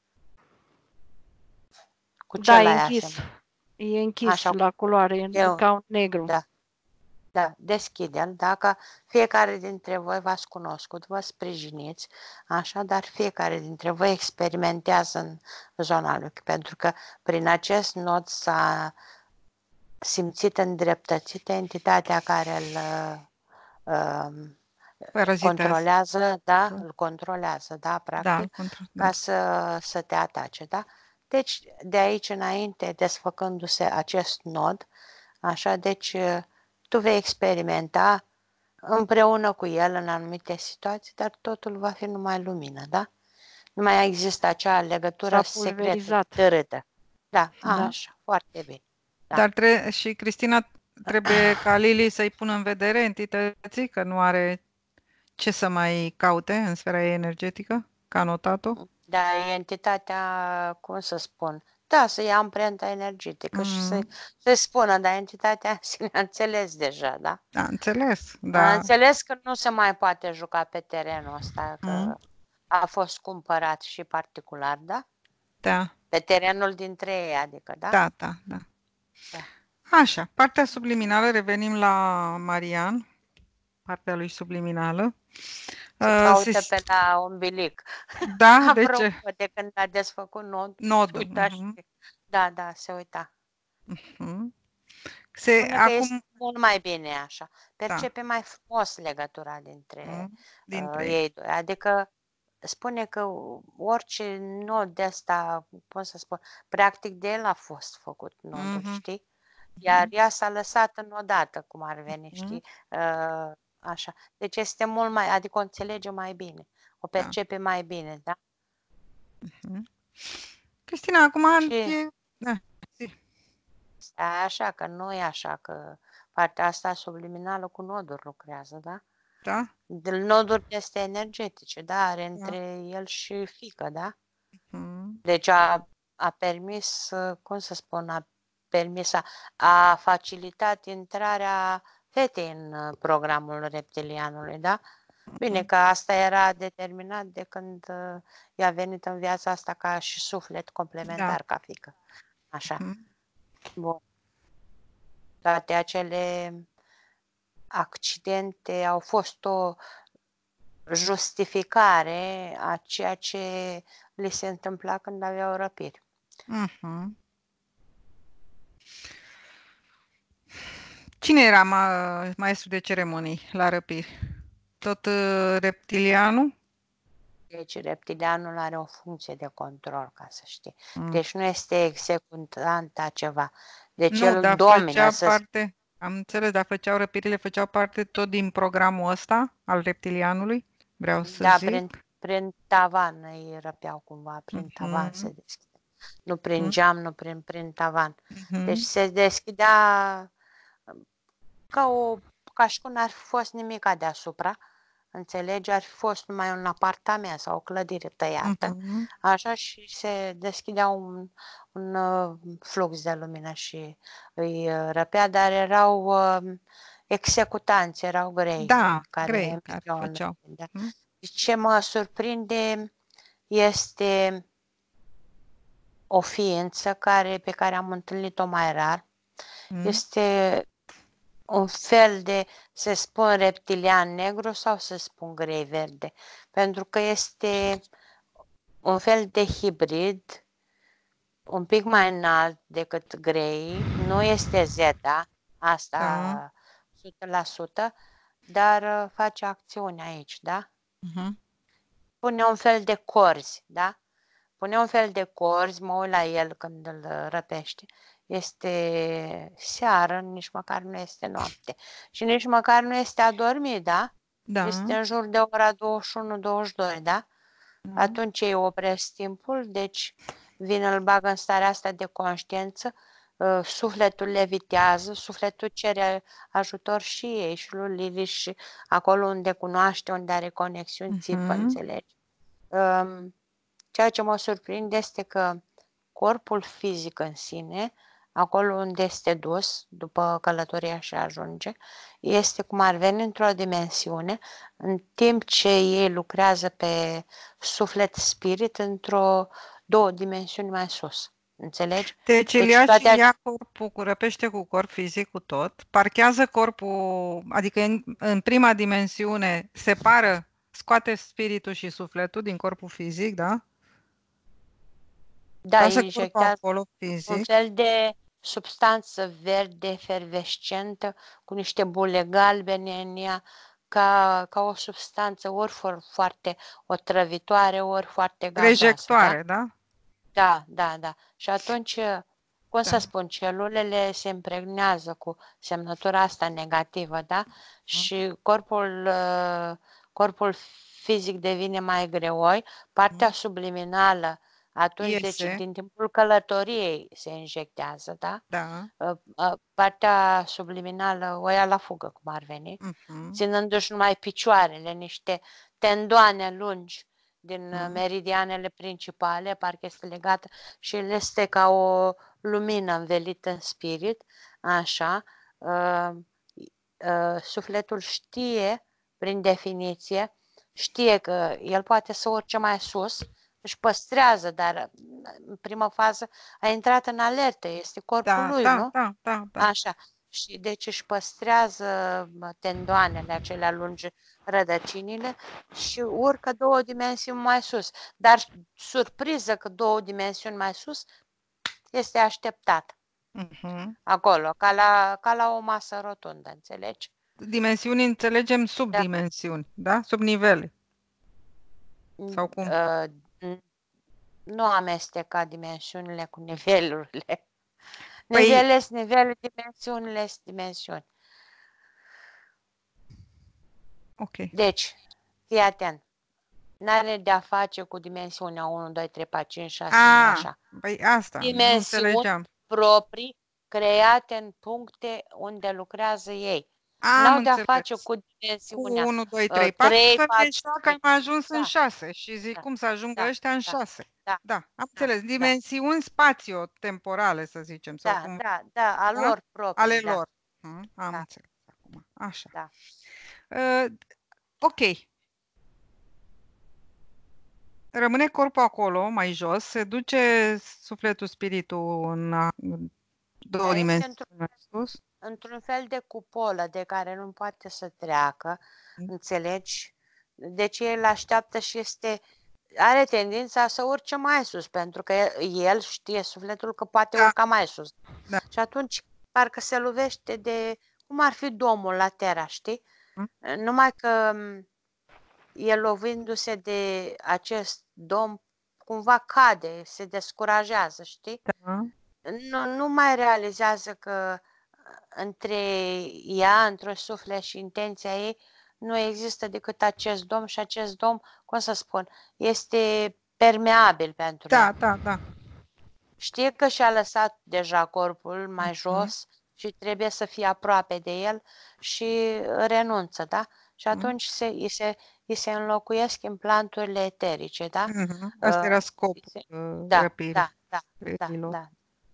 Cu ce l-ai închis. E închis Așa, la culoare, e ca un negru. Da, deschide-l. Dacă fiecare dintre voi v-ați cunoscut, vă sprijiniți, așa, dar fiecare dintre voi experimentează în zona lui, pentru că prin acest nod s-a simțit îndreptățită entitatea care îl controlează, da? Îl controlează, da, practic, ca să te atace, da? Deci, de aici înainte, desfăcându-se acest nod, așa, deci tu vei experimenta împreună cu el în anumite situații, dar totul va fi numai lumină, da? Nu mai există acea legătură secretă, târâtă. Da, așa, foarte bine. Da. Dar și Cristina trebuie ca Lili să-i pună în vedere entității că nu are ce să mai caute în sfera ei energetică, că a notat-o? Da, entitatea, cum să spun, da, să ia amprenta energetică și să-i spună, dar entitatea în sine a înțeles deja, da? A înțeles, da. A înțeles că nu se mai poate juca pe terenul ăsta, că a fost cumpărat și particular, da? Da. Pe terenul dintre ei, adică, da? Da. Așa, partea subliminală, revenim la Marian. partea lui subliminală. Se caută pe la umbilic. Da, de ce? Apropo, de când a desfăcut Nodul. se uita și... Da, se uita. Spune că este mult mai bine așa. Percepe mai frumos legătura dintre ei doi. Adică spune că orice nod de ăsta, cum să spun, practic de el a fost făcut nodul, știi? Iar ea s-a lăsat înodată, cum ar veni, știi? Așa. Deci este mult mai, adică o înțelege mai bine, o percepe mai bine, da? Cristina, acum așa, că nu e așa, că partea asta subliminală cu noduri lucrează, da? Da. Noduri este energetice, da? Are între el și fiică, da? Deci a permis, cum să spun, a facilitat intrarea fetei în programul reptilianului, da? Bine, că asta era determinat de când i-a venit în viața asta ca și suflet complementar, ca fiică. Așa. Bun. Toate acele accidente au fost o justificare a ceea ce li se întâmpla când aveau răpiri. Cine era maestru de ceremonii la răpiri? Tot reptilianul? Deci reptilianul are o funcție de control, ca să știi. Deci nu este executant ceva. Deci nu, el domină. Am înțeles, dar răpirile făceau parte tot din programul ăsta al reptilianului? Vreau să zic. Prin tavan îi răpeau cumva, prin tavan se deschide. Nu prin geam, nu prin tavan. Deci se deschidea ca și cum ar fi fost nimica deasupra. Înțelegi? Ar fi fost numai un apartament sau o clădire tăiată. Așa, și se deschidea un flux de lumină și îi răpea, dar erau executanți, erau grei. Care făceau. Ce mă surprinde este o ființă pe care am întâlnit-o mai rar. Este un fel de, să spun, reptilian negru sau să spun grei verde, pentru că este un fel de hibrid, un pic mai înalt decât grei, nu este Zeta, asta 100%, dar face acțiune aici, da? Pune un fel de corzi, da? Pune un fel de corzi, mă uit la el când îl răpește. Este seară, nici măcar nu este noapte. Și nici măcar nu este adormit, da? Este în jur de ora 21-22, da? Atunci ei opresc timpul, deci vine, îl bagă în starea asta de conștiință, sufletul levitează, sufletul cere ajutor și ei, și lui Lili, și acolo unde cunoaște, unde are conexiuni, țipă, înțelegi? Ceea ce mă surprinde este că corpul fizic în sine, acolo unde este dus, după călătoria și ajunge, este cum ar veni într-o dimensiune, în timp ce ei lucrează pe suflet-spirit două dimensiuni mai sus. Înțelegi? Deci ia corpul, răpește cu corp fizic, cu tot, parchează corpul, adică în prima dimensiune separă, scoate spiritul și sufletul din corpul fizic, da? Da, injectează un fel de substanță verde, efervescentă, cu niște bule galbene în ea, ca o substanță ori foarte otrăvitoare, ori foarte gazoasă. Rejectoare, da? Da. Și atunci, cum să spun, celulele se impregnează cu semnătura asta negativă, da? Și corpul fizic devine mai greoi, partea subliminală atunci, deci din timpul călătoriei se injectează, da? Partea subliminală o ia la fugă, cum ar veni, ținându-și numai picioarele, niște tendoane lungi din meridianele principale, parcă este legată și el este ca o lumină învelită în spirit, așa. Sufletul știe, prin definiție, știe că el poate să urce mai sus, își păstrează, dar în prima fază a intrat în alertă, este corpul lui, nu? Da. Așa. și deci își păstrează tendoanele acelea lungi, rădăcinile și urcă 2 dimensiuni mai sus. Dar surpriză că 2 dimensiuni mai sus este așteptat Mhm. acolo, ca la o masă rotundă, înțelegi? Dimensiuni înțelegem Da. subdimensiuni, da? Subnivele. Sau cum? Nu amesteca dimensiunile cu nivelurile. Păi- Nivele sunt nivele, dimensiunile sunt dimensiuni. Ok. Deci, fii atent. N-are de-a face cu dimensiunea 1, 2, 3, 4, 5, 6, nu așa. Păi asta, nu Dimensiuni înțelegeam. proprii create în puncte unde lucrează ei. Am N-au de-a înțeles. face cu Cu dimensiunea 1, 2, 3, 4, 3, să 4, așa că am ajuns în Da. 6 și zic Da. cum să ajungă Da. ăștia în Da. 6. Da. Da, am înțeles. Dimensiuni spațio-temporale, să zicem. Sau cum? A lor proprii. Ale da. lor. Am Da. înțeles acum. Așa. Da. Ok. Rămâne corpul acolo, mai jos, se duce sufletul, spiritul în două Este dimensiuni mai sus. într-un fel de cupolă de care nu poate să treacă, înțelegi? Deci el așteaptă și are tendința să urce mai sus, pentru că el știe, sufletul, că poate urca mai sus. Da. Și atunci parcă se lovește de, cum ar fi domul la Terra, știi? Numai că el, lovindu-se de acest dom, cumva cade, se descurajează, știi? Da. Nu mai realizează că între ea, între suflet și intenția ei, nu există decât acest dom și acest dom, cum să spun, este permeabil pentru ea. Da. Știe că și-a lăsat deja corpul mai jos și trebuie să fie aproape de el și renunță, da? Și atunci îi se înlocuiesc implanturile eterice, da? Asta era scopul răpirii. Da.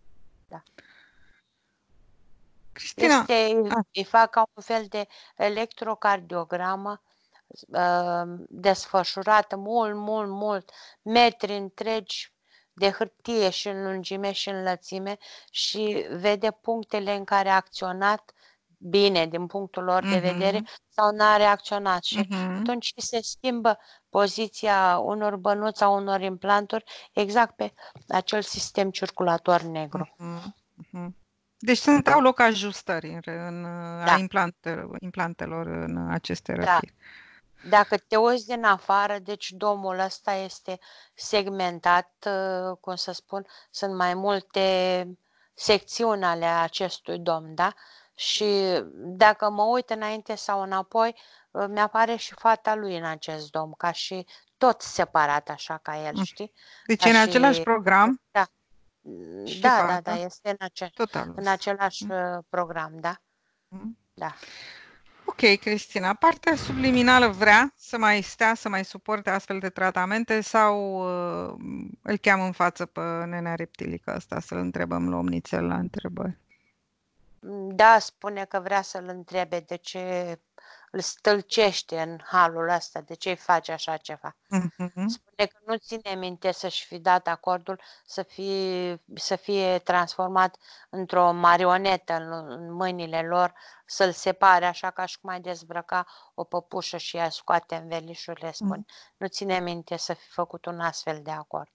Cristina, îi fac ca un fel de electrocardiogramă desfășurată mult, metri întregi de hârtie și în lungime și în lățime și vede punctele în care a acționat bine din punctul lor de vedere sau n-a reacționat și atunci se schimbă poziția unor bănuți sau unor implanturi exact pe acel sistem circulator negru. Deci au loc ajustări a implantelor în aceste răpiri. Dacă te uiți din afară, deci domul ăsta este segmentat, cum să spun, sunt mai multe secțiuni ale acestui dom, da? Și dacă mă uit înainte sau înapoi, mi-apare și fata lui în acest dom, ca și tot separat așa ca el, știi? Deci în același program? Da, este în același program, da? Da. Ok, Cristina, partea subliminală vrea să mai stea, să mai suporte astfel de tratamente sau îl cheamă în față pe nenea reptilică ăsta să-l întrebăm la omnițel la întrebări? Da, spune că vrea să-l întrebe de ce îl stâlcește în halul ăsta, de ce îi face așa ceva. Spune că nu ține minte să-și fi dat acordul să fie transformat într-o marionetă în mâinile lor, să-l separe așa ca și cum ai dezbrăca o păpușă și ea scoate învelișurile, spune. Nu ține minte să fi făcut un astfel de acord.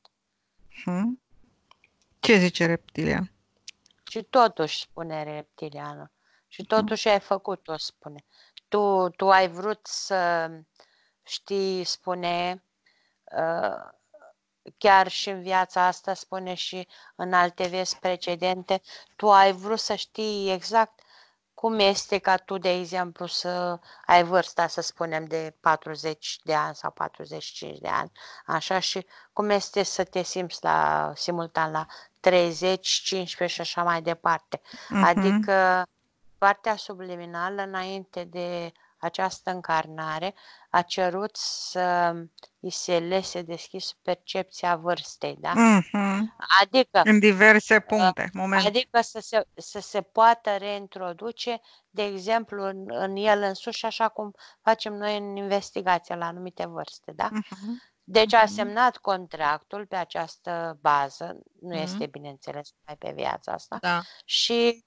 Ce zice reptilian? Și totuși, spune reptilianul, și totuși ai făcut-o, spune. Tu ai vrut să știi, spune, chiar și în viața asta, spune și în alte vieți precedente, tu ai vrut să știi exact cum este ca tu, de exemplu, să ai vârsta, să spunem, de 40 de ani sau 45 de ani, așa, și cum este să te simți simultan la 30, 15 și așa mai departe. Adică partea subliminală, înainte de această încarnare, a cerut să îi se lese deschis percepția vârstei, da? Adică în diverse puncte, momente. Adică să se poată reintroduce, de exemplu, în el însuși, așa cum facem noi în investigație la anumite vârste, da? Deci a semnat contractul pe această bază, nu este, bineînțeles, mai pe viața asta, și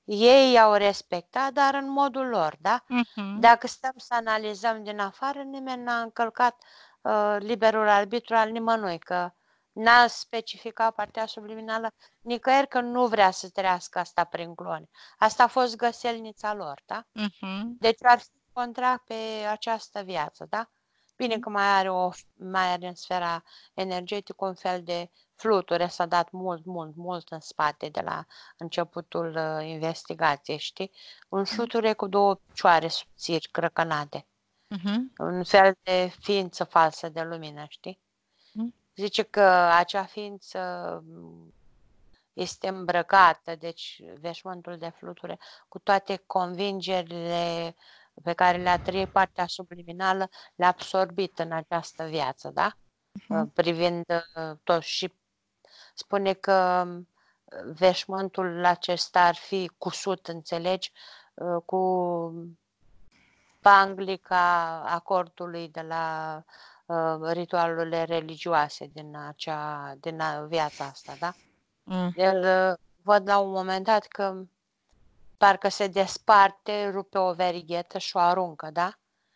ei i-au respectat, dar în modul lor, da? Mhm. Dacă stăm să analizăm din afară, nimeni n-a încălcat liberul arbitru al nimănui, că n-a specificat partea subliminală nicăieri că nu vrea să trăiască asta prin clone. Asta a fost găselnița lor, da? Mhm. Deci ar fi contract pe această viață, da? Bine că mai are în sfera energetică un fel de fluture, s-a dat mult în spate de la începutul investigației, știi? Un fluture cu două picioare subțiri, crăcănate. Mhm. Un fel de ființă falsă de lumină, știi? Mhm. Zice că acea ființă este îmbrăcată, deci veșmântul de fluture, cu toate convingerile pe care le-a trăit partea subliminală, le-a absorbit în această viață, da? Privind tot și spune că veșmântul acesta ar fi cusut, înțelegi, cu panglica acordului de la ritualurile religioase din viața asta, da? El văd la un moment dat că parcă se desparte, rupe o verighetă și o aruncă, da?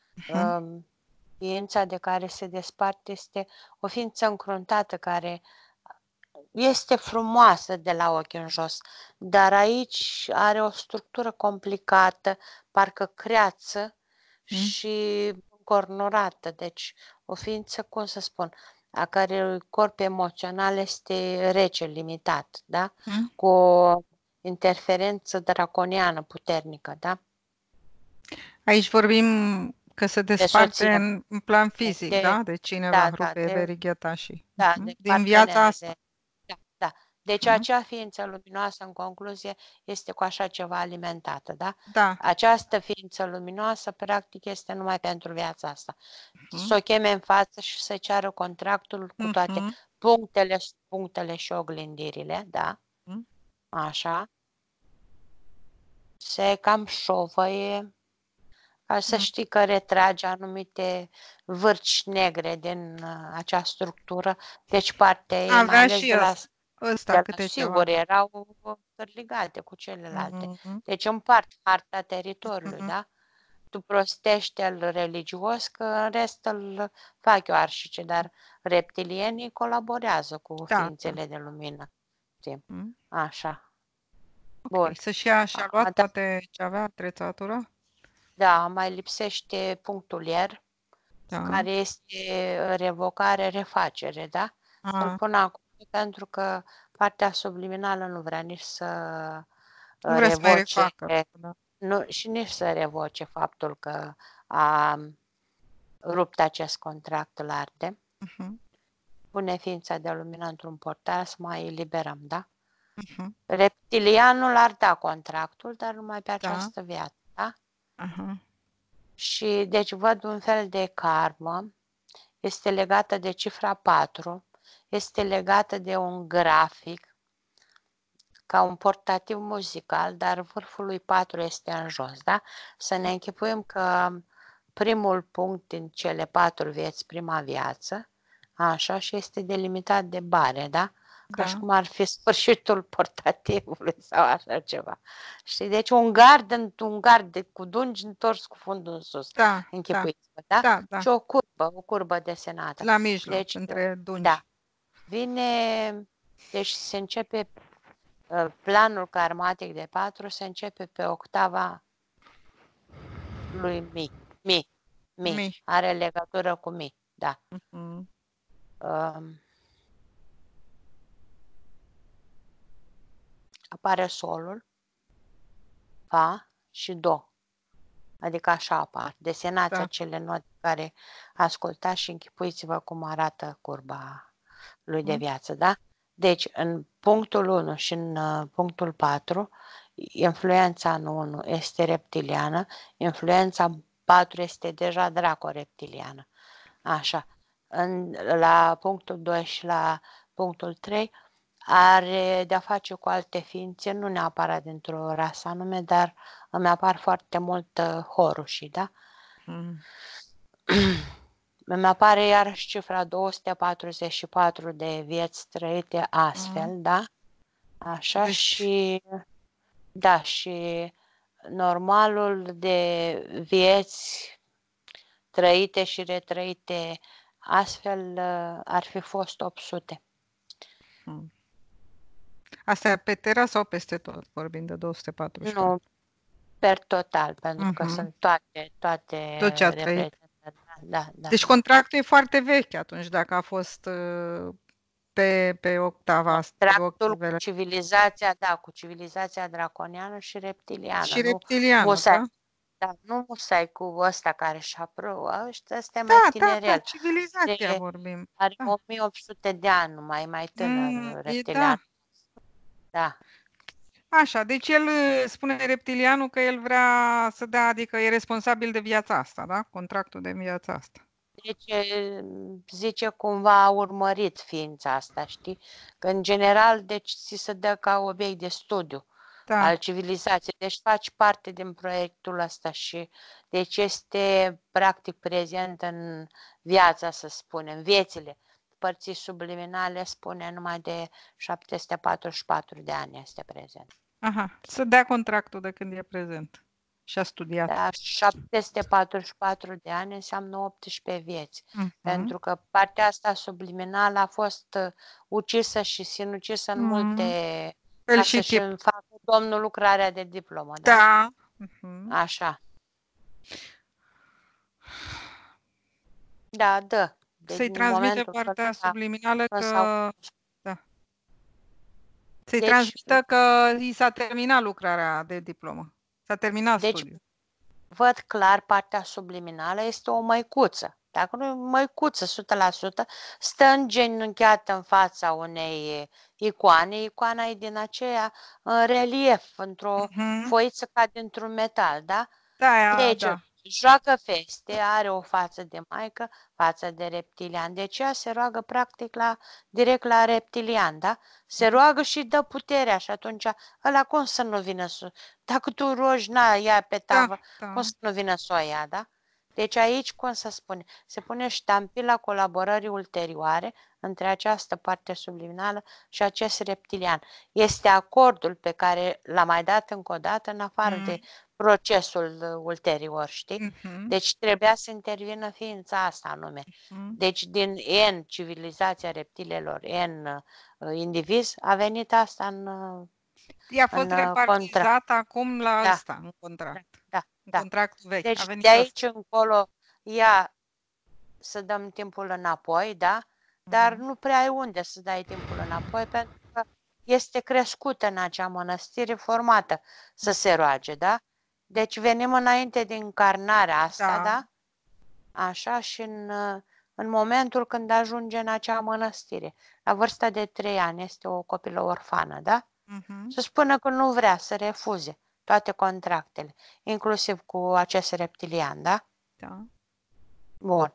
Ființa de care se desparte este o ființă încruntată care este frumoasă de la ochi în jos, dar aici are o structură complicată, parcă creață și încornorată. Deci o ființă, cum să spun, a care corp emoțional este rece, limitat, da? Cu o interferență draconiană puternică, da? Aici vorbim că se desparte soție. în plan fizic, De- da? De cineva da, rupe verigheta și... Da, Mhm. de Din viața partener, asta. Da. Deci acea ființă luminoasă, în concluzie, este cu așa ceva alimentată, da? Da. Această ființă luminoasă, practic, este numai pentru viața asta. Să o cheme în față și să ceară contractul cu toate punctele și oglindirile, da? Așa. Se cam șovăie, ca să știi că retrage anumite vârci negre din acea structură, deci partea ei, mai Avea ales și de la ăsta câte sigur, ceva. erau cărligate cu celelalte. Mhm. Deci împart harta teritoriului, da? Tu prostește-l religios, că în rest îl fac eu arșice, dar reptilienii colaborează cu Da. ființele de lumină. Așa. Ok, Bun. și-a luat Da, toate ce avea trățatura? da, mai lipsește punctul ier, Da. care este revocare, refacere, da? Să-l pun acum, pentru că partea subliminală nu vrea nici să Nu vrea să mai revoce, refacă. Da. nu, și nici să revoce faptul că a rupt acest contract, îl arde. Pune ființa de lumină într-un portal să mai eliberăm, da? Reptilianul ar da contractul, dar numai pe această viață, da? Și deci văd un fel de karmă, este legată de cifra 4, este legată de un grafic, ca un portativ muzical, dar vârful lui 4 este în jos, da? Să ne închipuim că primul punct din cele 4 vieți, prima viață, așa, și este delimitat de bare, da? Ca și cum ar fi sfârșitul portativului sau așa ceva. Știi? Deci un gard cu dungi întors cu fundul în sus. Da, Închipuiți-vă, da? Da. Și o curbă desenată. La mijloc, Deci, între dungi. Da. Deci se începe planul karmatic de 4, se începe pe octava lui Mi. Are legătură cu Mi, da. Apare solul, Fa și Do. Adică așa apar. Desenați acele note care ascultați și închipuiți-vă cum arată curba lui de viață, da? Deci, în punctul 1 și în punctul 4, influența în 1 este reptiliană, influența 4 este deja draco-reptiliană. Așa. La punctul 2 și la punctul 3 are de-a face cu alte ființe, nu neapărat dintr-o rasă anume, dar îmi apar foarte mult horușii, da? Îmi apare iarăși cifra 244 de vieți trăite astfel, da? Așa, deci, și Da, și normalul de vieți trăite și retrăite astfel ar fi fost 800. Hmm. Asta pe Terra sau peste tot, vorbim de 244? Nu, per total, pentru că Mhm. sunt toate Tot ce a trăit. reprezentate. Da. Deci contractul e foarte vechi atunci, dacă a fost pe octava asta, pe Contractul cu octavele. civilizația, da, cu civilizația draconiană și reptiliană. Și Nu reptiliană, musai, da? da, nu musai cu ăsta care și-a ăsta este mai Da, tinerel. civilizația vorbim. Are Da. 1800 de ani, mai tânăr reptilian. Da. Așa, deci el spune reptilianul că el vrea să dea, adică e responsabil de viața asta, da? Contractul de viața asta. Deci zice cumva a urmărit ființa asta, știi? Că în general, deci ți se dă ca obiect de studiu al civilizației. Deci faci parte din proiectul ăsta și deci este practic prezent în viața, să spunem, viețile. Părții subliminale spune numai de 744 de ani este prezent. Aha, să dea contractul de când e prezent și a studiat. Da, 744 de ani înseamnă 18 vieți. Pentru că partea asta subliminală a fost ucisă și sinucisă în multe... Fel ca și să-și tip. facă domnul lucrarea de diplomă, da? Da. Așa. Da, dă. Deci Să-i în transmite momentul partea ăsta, subliminală când că... s-au- Da. Să-i Deci- transmită că i s-a terminat lucrarea de diplomă. S-a terminat Deci- studiul. văd clar partea subliminală este o măicuță. Dacă nu e măicuță 100%, stă îngenunchiată în fața unei icoane. Icoana e din aceea în relief, într-o foiță ca dintr-un metal, da? Deci, joacă feste, are o față de maică, față de reptilian. Deci ea se roagă practic direct la reptilian, da? Se roagă și dă puterea și atunci ăla cum să nu vină dacă tu rogi, ea pe tavă, cum să nu vină să o ia, da? Deci aici, cum să spune, se pune ștampila colaborării ulterioare între această parte subliminală și acest reptilian. Este acordul pe care l-a mai dat încă o dată în afară de procesul ulterior, știi? Deci trebuia să intervină ființa asta anume. Deci din N, civilizația reptilelor, N indivizi, a venit asta în I-a fost repartizat acum la ăsta, în contract. Da. Contractul vechi. Deci a venit de aici încolo ea să dăm timpul înapoi, da? Dar nu prea ai unde să dai timpul înapoi pentru că este crescută în acea mănăstire formată să se roage, da? Deci venim înainte de încarnarea asta, da? Așa, și în momentul când ajunge în acea mănăstire, la vârsta de 3 ani, este o copilă orfană, da? Să spună că nu vrea să refuze toate contractele, inclusiv cu acest reptilian, da? Da. Bun.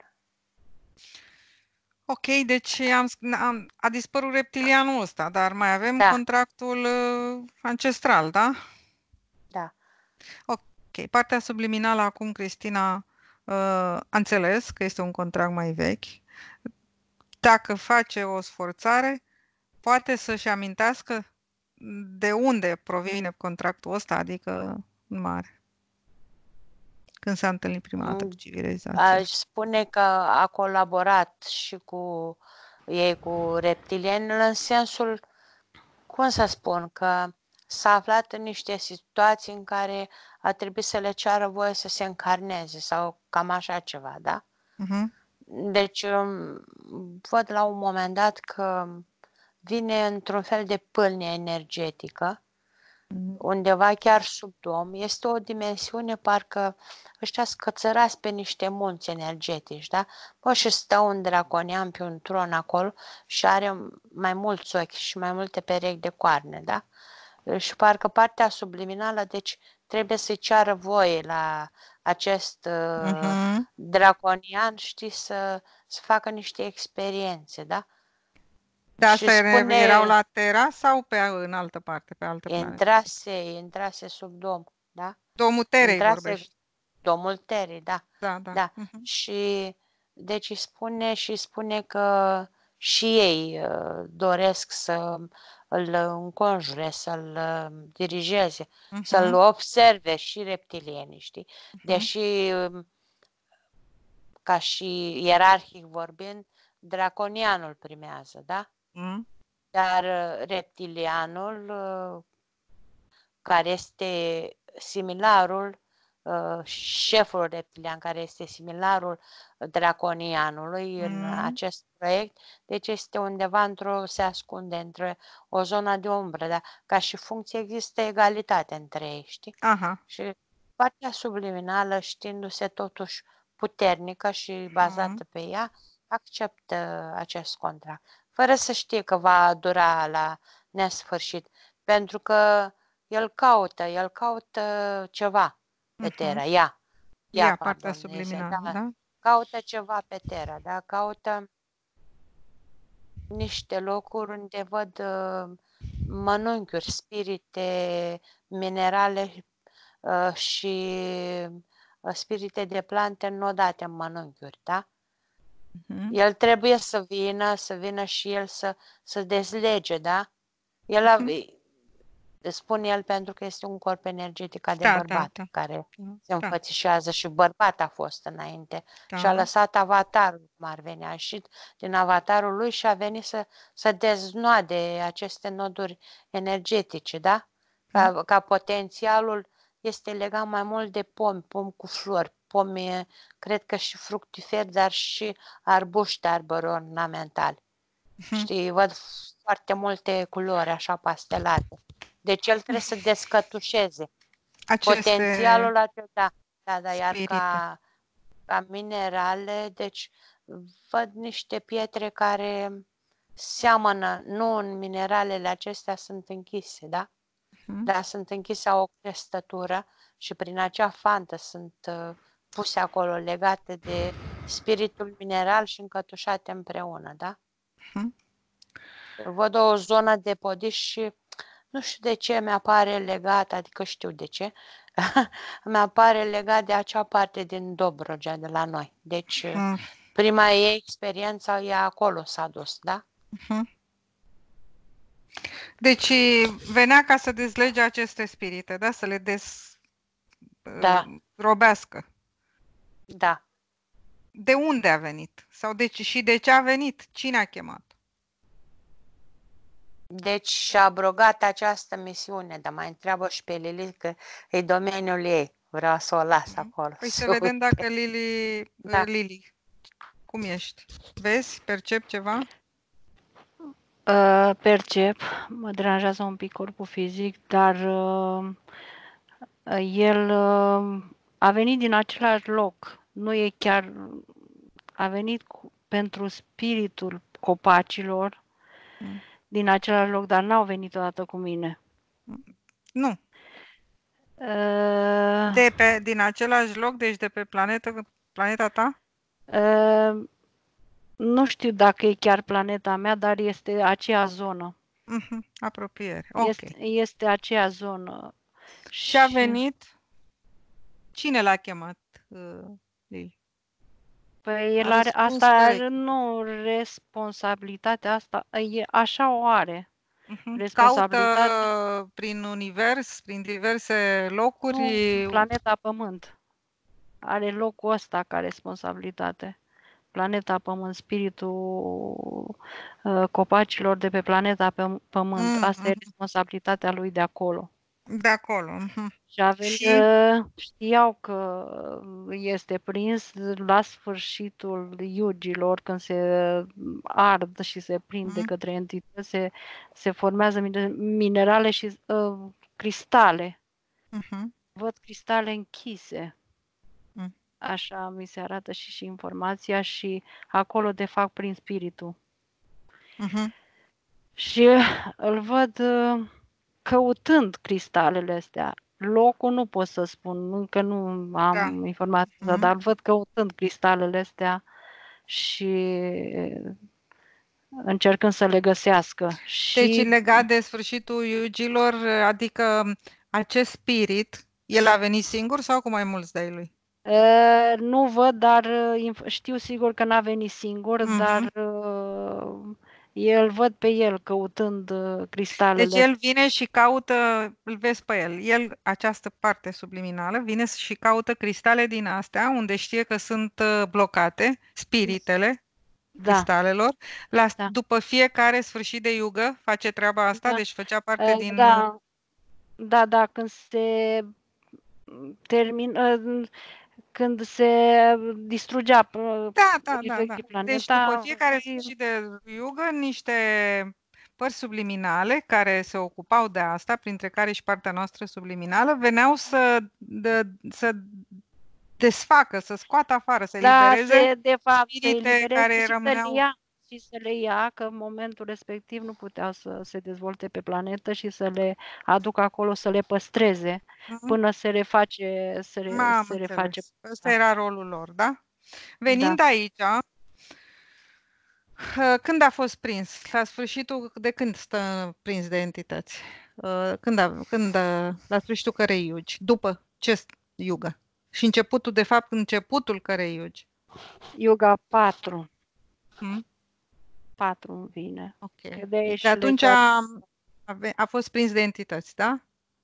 Ok, deci a dispărut reptilianul ăsta, dar mai avem contractul ancestral, da? Da. Ok, partea subliminală acum Cristina a înțeles că este un contract mai vechi. Dacă face o sforțare, poate să-și amintească de unde provine contractul ăsta, adică în mare. Când s-a întâlnit prima dată cu civilizația. Aș spune că a colaborat și cu ei, cu reptilieni, în sensul, cum să spun, că s-a aflat în niște situații în care a trebuit să le ceară voie să se încarneze sau cam așa ceva, da? Deci văd la un moment dat că vine într-un fel de pâlnie energetică, undeva chiar sub dom. Este o dimensiune, parcă ăștia scățărați pe niște munți energetici, da? Bă, și stă un draconian pe un tron acolo și are mai mulți ochi și mai multe perechi de coarne, da? Și parcă partea subliminală, deci trebuie să-i ceară voie la acest draconian, știi, să facă niște experiențe, da? Da, asta erau la Terra sau în altă parte, pe altă planetă? Intrase sub dom, da? Domul Terei vorbești. Domul Terei, da. Da. Și deci îi spune că și ei doresc să îl înconjure, să-l dirigeze, să-l observe și reptilienii, știi? Deși, ca și ierarhic vorbind, draconianul primează, da? Dar reptilianul, care este similarul, șeful reptilian, care este similarul draconianului în acest proiect, deci este undeva se ascunde între o zonă de umbră, dar ca și funcție există egalitate între ei, știi? Aha. Și partea subliminală, știindu-se totuși puternică și bazată pe ea, acceptă acest contract, fără să știe că va dura la nesfârșit, pentru că el caută ceva pe Terra, Ia partea pardon, subliminală, da? caută ceva pe Terra, da? Caută niște locuri unde văd mănunchiuri, spirite, minerale și spirite de plante înodate în mănunchiuri, da? El trebuie să vină și el să dezlege, da? Spune el pentru că este un corp energetic de bărbat care se înfățișează și bărbat a fost înainte și a lăsat avatarul, cum ar veni, a ieșit din avatarul lui și a venit să deznoade aceste noduri energetice, da? Ca potențialul este legat mai mult de pomi cu flori, pomi, cred că și fructiferi, dar și arbuști ornamentali. Știi, văd foarte multe culori așa pastelate. Deci el trebuie să descătușeze potențialul acesta. Da, iar ca minerale, deci văd niște pietre care seamănă, nu în mineralele acestea sunt închise, da? Dar sunt închise o crestătură și prin acea fantă sunt puse acolo legate de spiritul mineral și încătușate împreună, da? Văd o zonă de podiș și nu știu de ce mi-apare legat, adică știu de ce, mi-apare legat de acea parte din Dobrogea de la noi. Deci prima ei experiență e acolo s-a dus, da? Deci venea ca să dezlege aceste spirite, da? Să le robească. Da. De unde a venit? Sau și de ce a venit? Cine a chemat? Deci și-a abrogat această misiune, dar mai întreabă și pe Lili că e domeniul ei. Vreau să o las acolo. Păi să vedem dacă Lili, cum ești? Vezi? Percep ceva? Percep. Mă deranjează un pic corpul fizic, dar el a venit din același loc. Nu e chiar... A venit pentru spiritul copacilor din același loc, dar n-au venit odată cu mine. Nu. Din același loc, deci de pe planeta ta? Nu știu dacă e chiar planeta mea, dar este aceea zonă. Apropiere. Este aceea zonă. Și a venit? Cine l-a chemat, Lili? Păi el are asta, nu, responsabilitatea asta, așa o are. Caută prin univers, prin diverse locuri. Planeta Pământ. Are locul ăsta ca responsabilitate. Planeta Pământ, spiritul copacilor de pe planeta Pământ. Asta e responsabilitatea lui de acolo. De acolo. Și știau că este prins la sfârșitul iugilor, când se ard și se prind de către entități, se formează minerale și cristale. Văd cristale închise. Așa mi se arată și informația și acolo, de fapt, prin spiritul. Și îl văd căutând cristalele astea. Locul nu pot să spun, încă nu am informația, dar îl văd căutând cristalele astea și încercând să le găsească. Deci legat de sfârșitul iugilor, adică acest spirit, el a venit singur sau cu mai mulți de-ai lui? Nu văd, dar știu sigur că n-a venit singur, dar îl văd pe el căutând Deci cristalele. el vine și caută, îl vezi pe el, această parte subliminală, vine și caută cristale din astea, unde știe că sunt blocate, spiritele Da, cristalelor. da, După fiecare sfârșit de iugă face treaba asta, da, deci făcea parte din... da, când se termină, când se distrugea Da. efectiv Deci după planeta, fiecare sfârșit de iugă, niște părți subliminale care se ocupau de asta, printre care și partea noastră subliminală, veneau să desfacă, să scoată afară, să elibereze de fapt, să spirite elibereze care și să rămâneau... le ia. Și să le ia, că în momentul respectiv nu puteau să se dezvolte pe planetă și să le aducă acolo, să le păstreze până se reface. Am înțeles. Ăsta era rolul lor, da? Venind aici, când a fost prins? La sfârșitul, de când stă prins de entități? La sfârșitul cărei iugi? După ce iugă? Și începutul cărei iugi? Iuga 4. Hmm? 4 îmi vine. Ok. De atunci a fost prins de entități, da?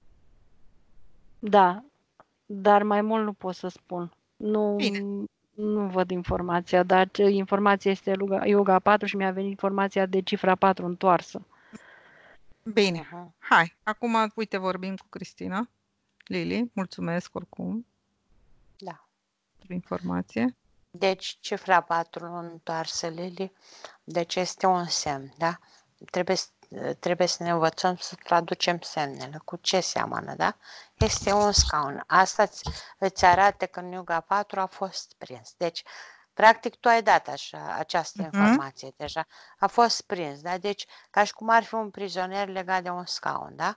Da, dar mai mult nu pot să spun. Bine. Nu văd informația, dar informația este Yoga 4 și mi-a venit informația de cifra 4 întoarsă. Bine, hai. Acum, uite, vorbim cu Cristina. Lili, mulțumesc oricum. Da. Pentru informație. Deci, cifra 4 întoarsă, Lili, deci este un semn, da? Trebuie să ne învățăm să traducem semnele. Cu ce seamănă, da? Este un scaun. Asta îți arată că în Yoga 4 a fost prins. Deci, practic, tu ai dat această informație deja. A fost prins, da? Deci, ca și cum ar fi un prizonier legat de un scaun, da?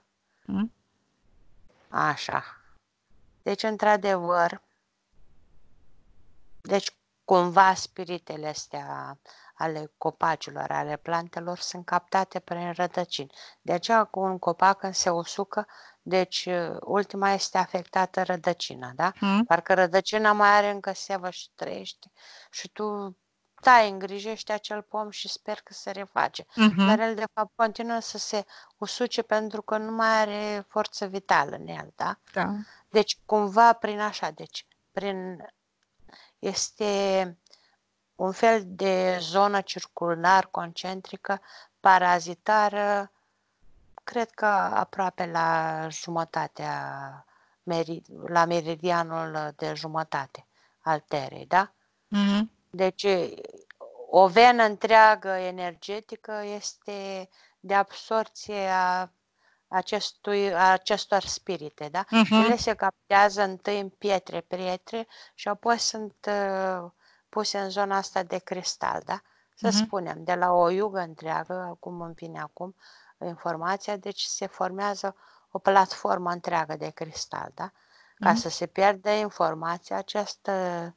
Așa. Deci, într-adevăr, cumva spiritele astea ale copacilor, ale plantelor, sunt captate prin rădăcini. De aceea, cu un copac când se usucă, deci ultima este afectată rădăcina, da? Parcă rădăcina mai are încă sevă și trăiește și tu îngrijești acel pom și sper că se reface. Dar el, de fapt, continuă să se usuce pentru că nu mai are forță vitală în el, da? Da. Deci, cumva, este un fel de zonă circular concentrică, parazitară, cred că aproape la la meridianul de jumătate al Terei, da? Deci o venă întreagă energetică este de absorție a acestor spirite, da? Ele se captează întâi în pietre și apoi sunt puse în zona asta de cristal, da? Să spunem, de la o iugă întreagă, cum îmi vine acum informația, deci se formează o platformă întreagă de cristal, da? Ca să se pierdă informația, această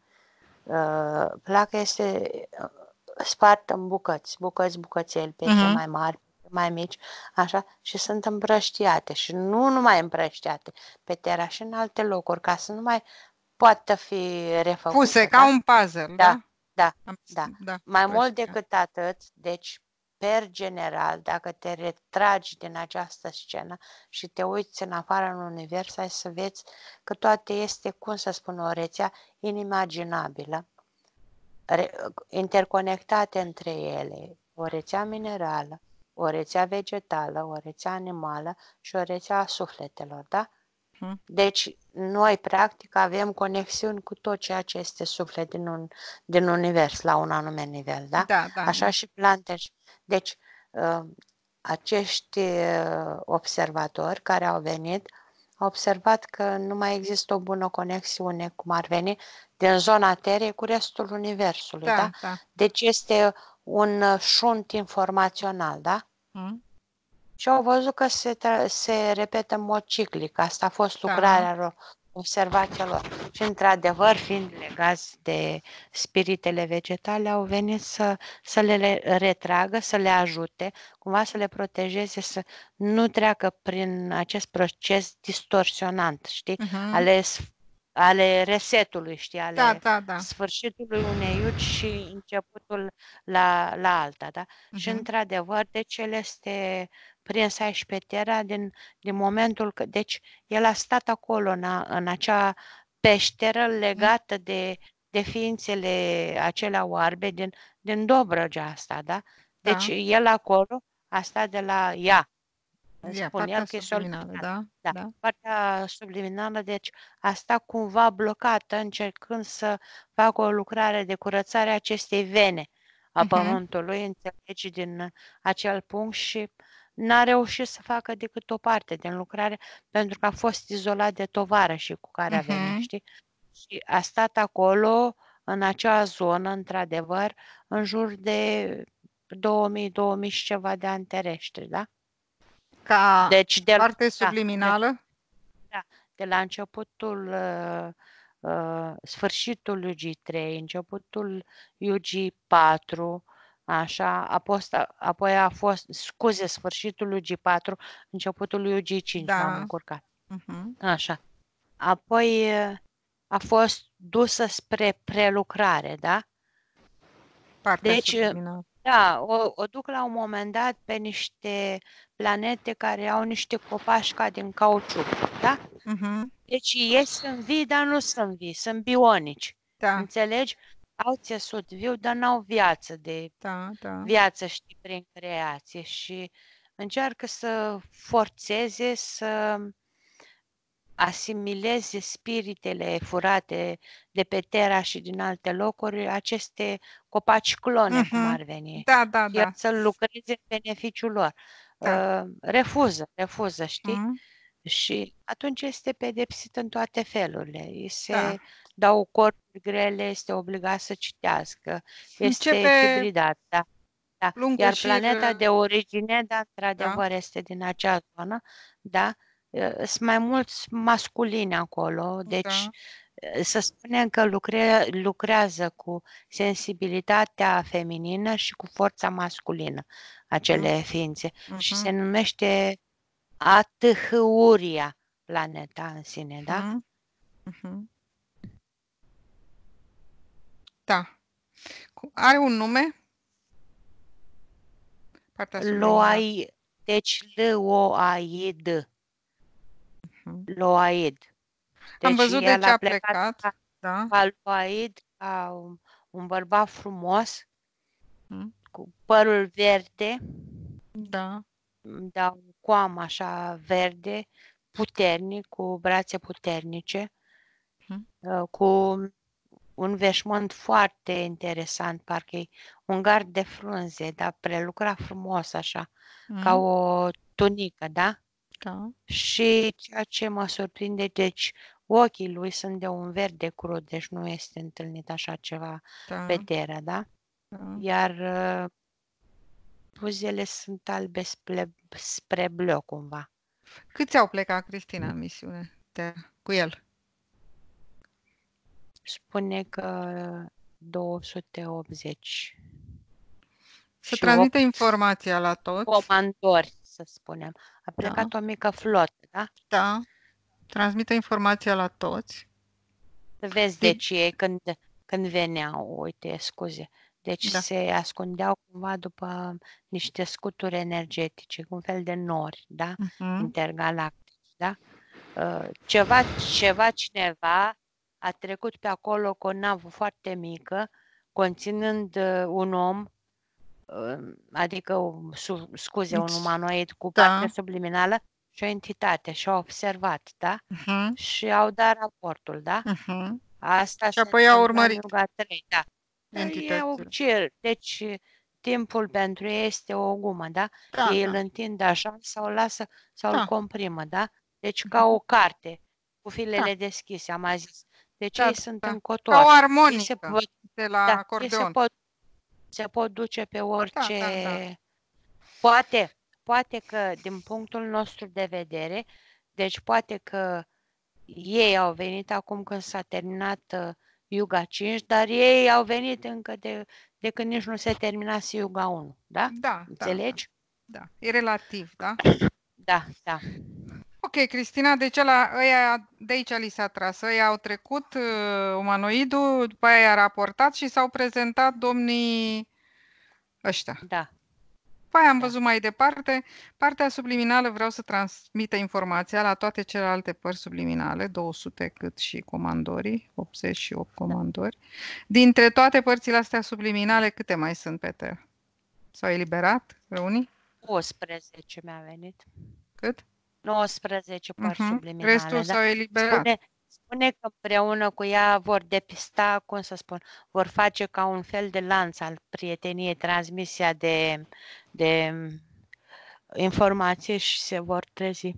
placă este spartă în bucățeli, pietre mai mari, mai mici, așa, și sunt împrăștiate și nu numai împrăștiate pe Terra și în alte locuri, ca să nu mai poată fi refăcute. Puse ca un puzzle, da? Da. Mai mult decât atât, deci, per general, dacă te retragi din această scenă și te uiți în afară în univers, ai să vezi că toate este, cum să spun, o rețea inimaginabilă, interconectate între ele, o rețea minerală, o rețea vegetală, o rețea animală și o rețea a sufletelor, da? Deci, noi, practic, avem conexiuni cu tot ceea ce este suflet din univers, la un anume nivel, da? Așa și plante. Deci, acești observatori care au venit, au observat că nu mai există o bună conexiune, cum ar veni, din zona Terei cu restul universului, da? Deci este un șunt informațional, da? Și au văzut că se repetă în mod ciclic. Asta a fost lucrarea lor, observația lor. Și, într-adevăr, fiind legați de spiritele vegetale, au venit să le retragă, să le ajute, cumva să le protejeze, să nu treacă prin acest proces distorsionant, știi? ale resetului, știi, Da, ale da, da. sfârșitului unei iugi și începutul la alta, da? Și într-adevăr, deci el este prins aici pe Terra din momentul că, deci el a stat acolo în acea peșteră legată de ființele acelea oarbe din Dobrogea asta, da? Deci el acolo a stat de la ea. Spun el că e subliminală, da, da, da. partea subliminală, deci a stat cumva blocată încercând să facă o lucrare de curățare a acestei vene a pământului, înțelegi, din acel punct și n-a reușit să facă decât o parte din lucrare pentru că a fost izolat de tovarășii cu care a venit, știi? Și a stat acolo, în acea zonă, într-adevăr, în jur de 2000 și ceva de ani terestri, da? Ca Deci parte subliminală? Da, de la începutul, sfârșitul UG3, începutul UG4, așa, apoi a fost, scuze, sfârșitul UG4, începutul UG5, m-am încurcat. Așa. Apoi a fost dusă spre prelucrare, da? Partea subliminală. Da, o duc la un moment dat pe niște planete care au niște copaci ca din cauciuc, da? Deci ei sunt vii, dar nu sunt vii, sunt bionici. Da. Înțelegi? Au țesut viu, dar n-au viață viață, știi, prin creație și încearcă să forțeze, să asimileze spiritele furate de pe Terra și din alte locuri, aceste copaci clone, cum ar veni. Da. Să lucreze în beneficiul lor. Refuză, știi? Și atunci este pedepsit în toate felurile. Îi se dau corpuri grele, este obligat să citească, este hibridat, da. Iar planeta de origine, da, într-adevăr, este din acea zonă, da? Sunt mai mulți masculini acolo, deci să spunem că lucrează cu sensibilitatea feminină și cu forța masculină, acele ființe. Și se numește Atâhâuria, planeta în sine, da? Da. Are un nume? Deci L-O-A-I-D. Loaid. Deci am văzut de ce a plecat. Ca Loaid, ca un bărbat frumos, cu părul verde, da, o coamă așa verde, puternic, cu brațe puternice, cu un veșmânt foarte interesant, parcă e un gard de frunze, dar prelucrat frumos așa, ca o tunică, da? Și ceea ce mă surprinde, deci ochii lui sunt de un verde crud, deci nu este întâlnit așa ceva pe Terra, da? Iar buzele sunt albe spre bleu, cumva. Câți au plecat, Cristina, în misiune cu el? Spune că 280. Să transmită informația la toți. Comandori, să spunem. A plecat o mică flotă, da? Da. Transmită informația la toți. Să vezi, deci ei când veneau, uite, scuze, deci se ascundeau cumva după niște scuturi energetice, un fel de nori, da? Intergalactici, da? Cineva a trecut pe acolo cu o navă foarte mică, conținând un om, adică, un umanoid cu parte subliminală și o entitate și au observat, da? Și au dat raportul, da? Asta și apoi au urmărit. 3, da. Deci timpul pentru ei este o gumă, da? Ei îl întind așa sau îl lasă sau îl comprimă, da? Deci ca o carte cu filele deschise, am zis. Deci ei sunt în cotor. Ca o armonică de la acordeon. Se pot duce pe orice... Poate că, din punctul nostru de vedere, deci poate că ei au venit acum când s-a terminat Yuga 5, dar ei au venit încă de când nici nu se terminase Yuga 1, da? Da. Înțelegi? Da. E relativ, da? Da. Ok, Cristina, deci ăia de aici li s-a tras. Ăia au trecut umanoidul, după aia i-a raportat și s-au prezentat domnii ăștia. Da, După aia am da. văzut mai departe, partea subliminală vreau să transmită informația la toate celelalte părți subliminale, 200 cât și comandorii, 88 comandori. Dintre toate părțile astea subliminale, câte mai sunt, Peter? S-au eliberat unii? 19 mi-a venit. Cât? 19 părți subliminale, Restul da? s-au eliberat. Spune că împreună cu ea vor depista, cum să spun, vor face ca un fel de lanț al prieteniei, transmisia de informație și se vor trezi.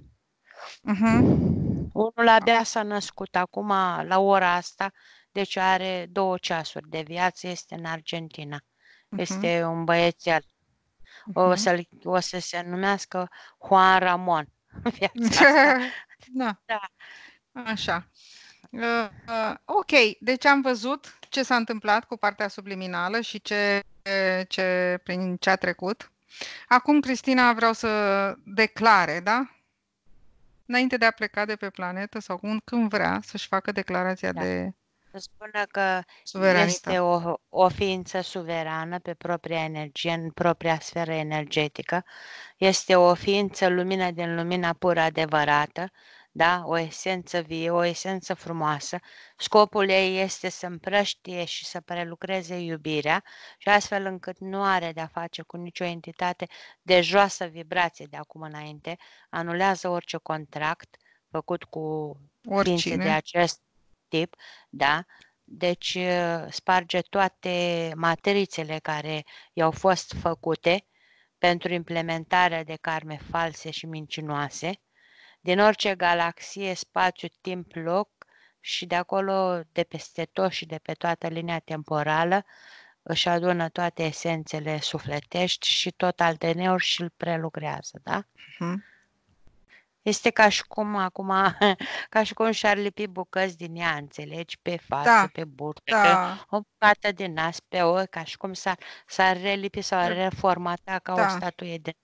Unul abia s-a născut acum, la ora asta, deci are 2 ceasuri de viață, este în Argentina. Este un băiețel. O să se numească Juan Ramon. Viața asta. Da. Da. Așa. Ok, deci am văzut ce s-a întâmplat cu partea subliminală și prin ce a trecut. Acum, Cristina, vreau să declare, da? Înainte de a pleca de pe planetă sau când vrea să-și facă declarația de Să spună că suveranitate. este o ființă suverană pe propria energie, în propria sferă energetică. Este o ființă lumină din lumina pură adevărată, da? O esență vie, o esență frumoasă. Scopul ei este să împrăștie și să prelucreze iubirea și astfel încât nu are de-a face cu nicio entitate de joasă vibrație de acum înainte, anulează orice contract făcut cu ființe de acest tip, da? Deci sparge toate matrițele care i-au fost făcute pentru implementarea de karme false și mincinoase, din orice galaxie, spațiu, timp, loc și de acolo, de peste tot și de pe toată linia temporală, își adună toate esențele sufletești și tot ADN-ul și îl prelucrează, da? Este ca și cum acum, ca și cum și-ar lipi bucăți din ea, înțelegi, pe față, pe burtă, o bucată din nas, pe ochi, ca și cum s-ar relipi sau ar reformata ca o statuie de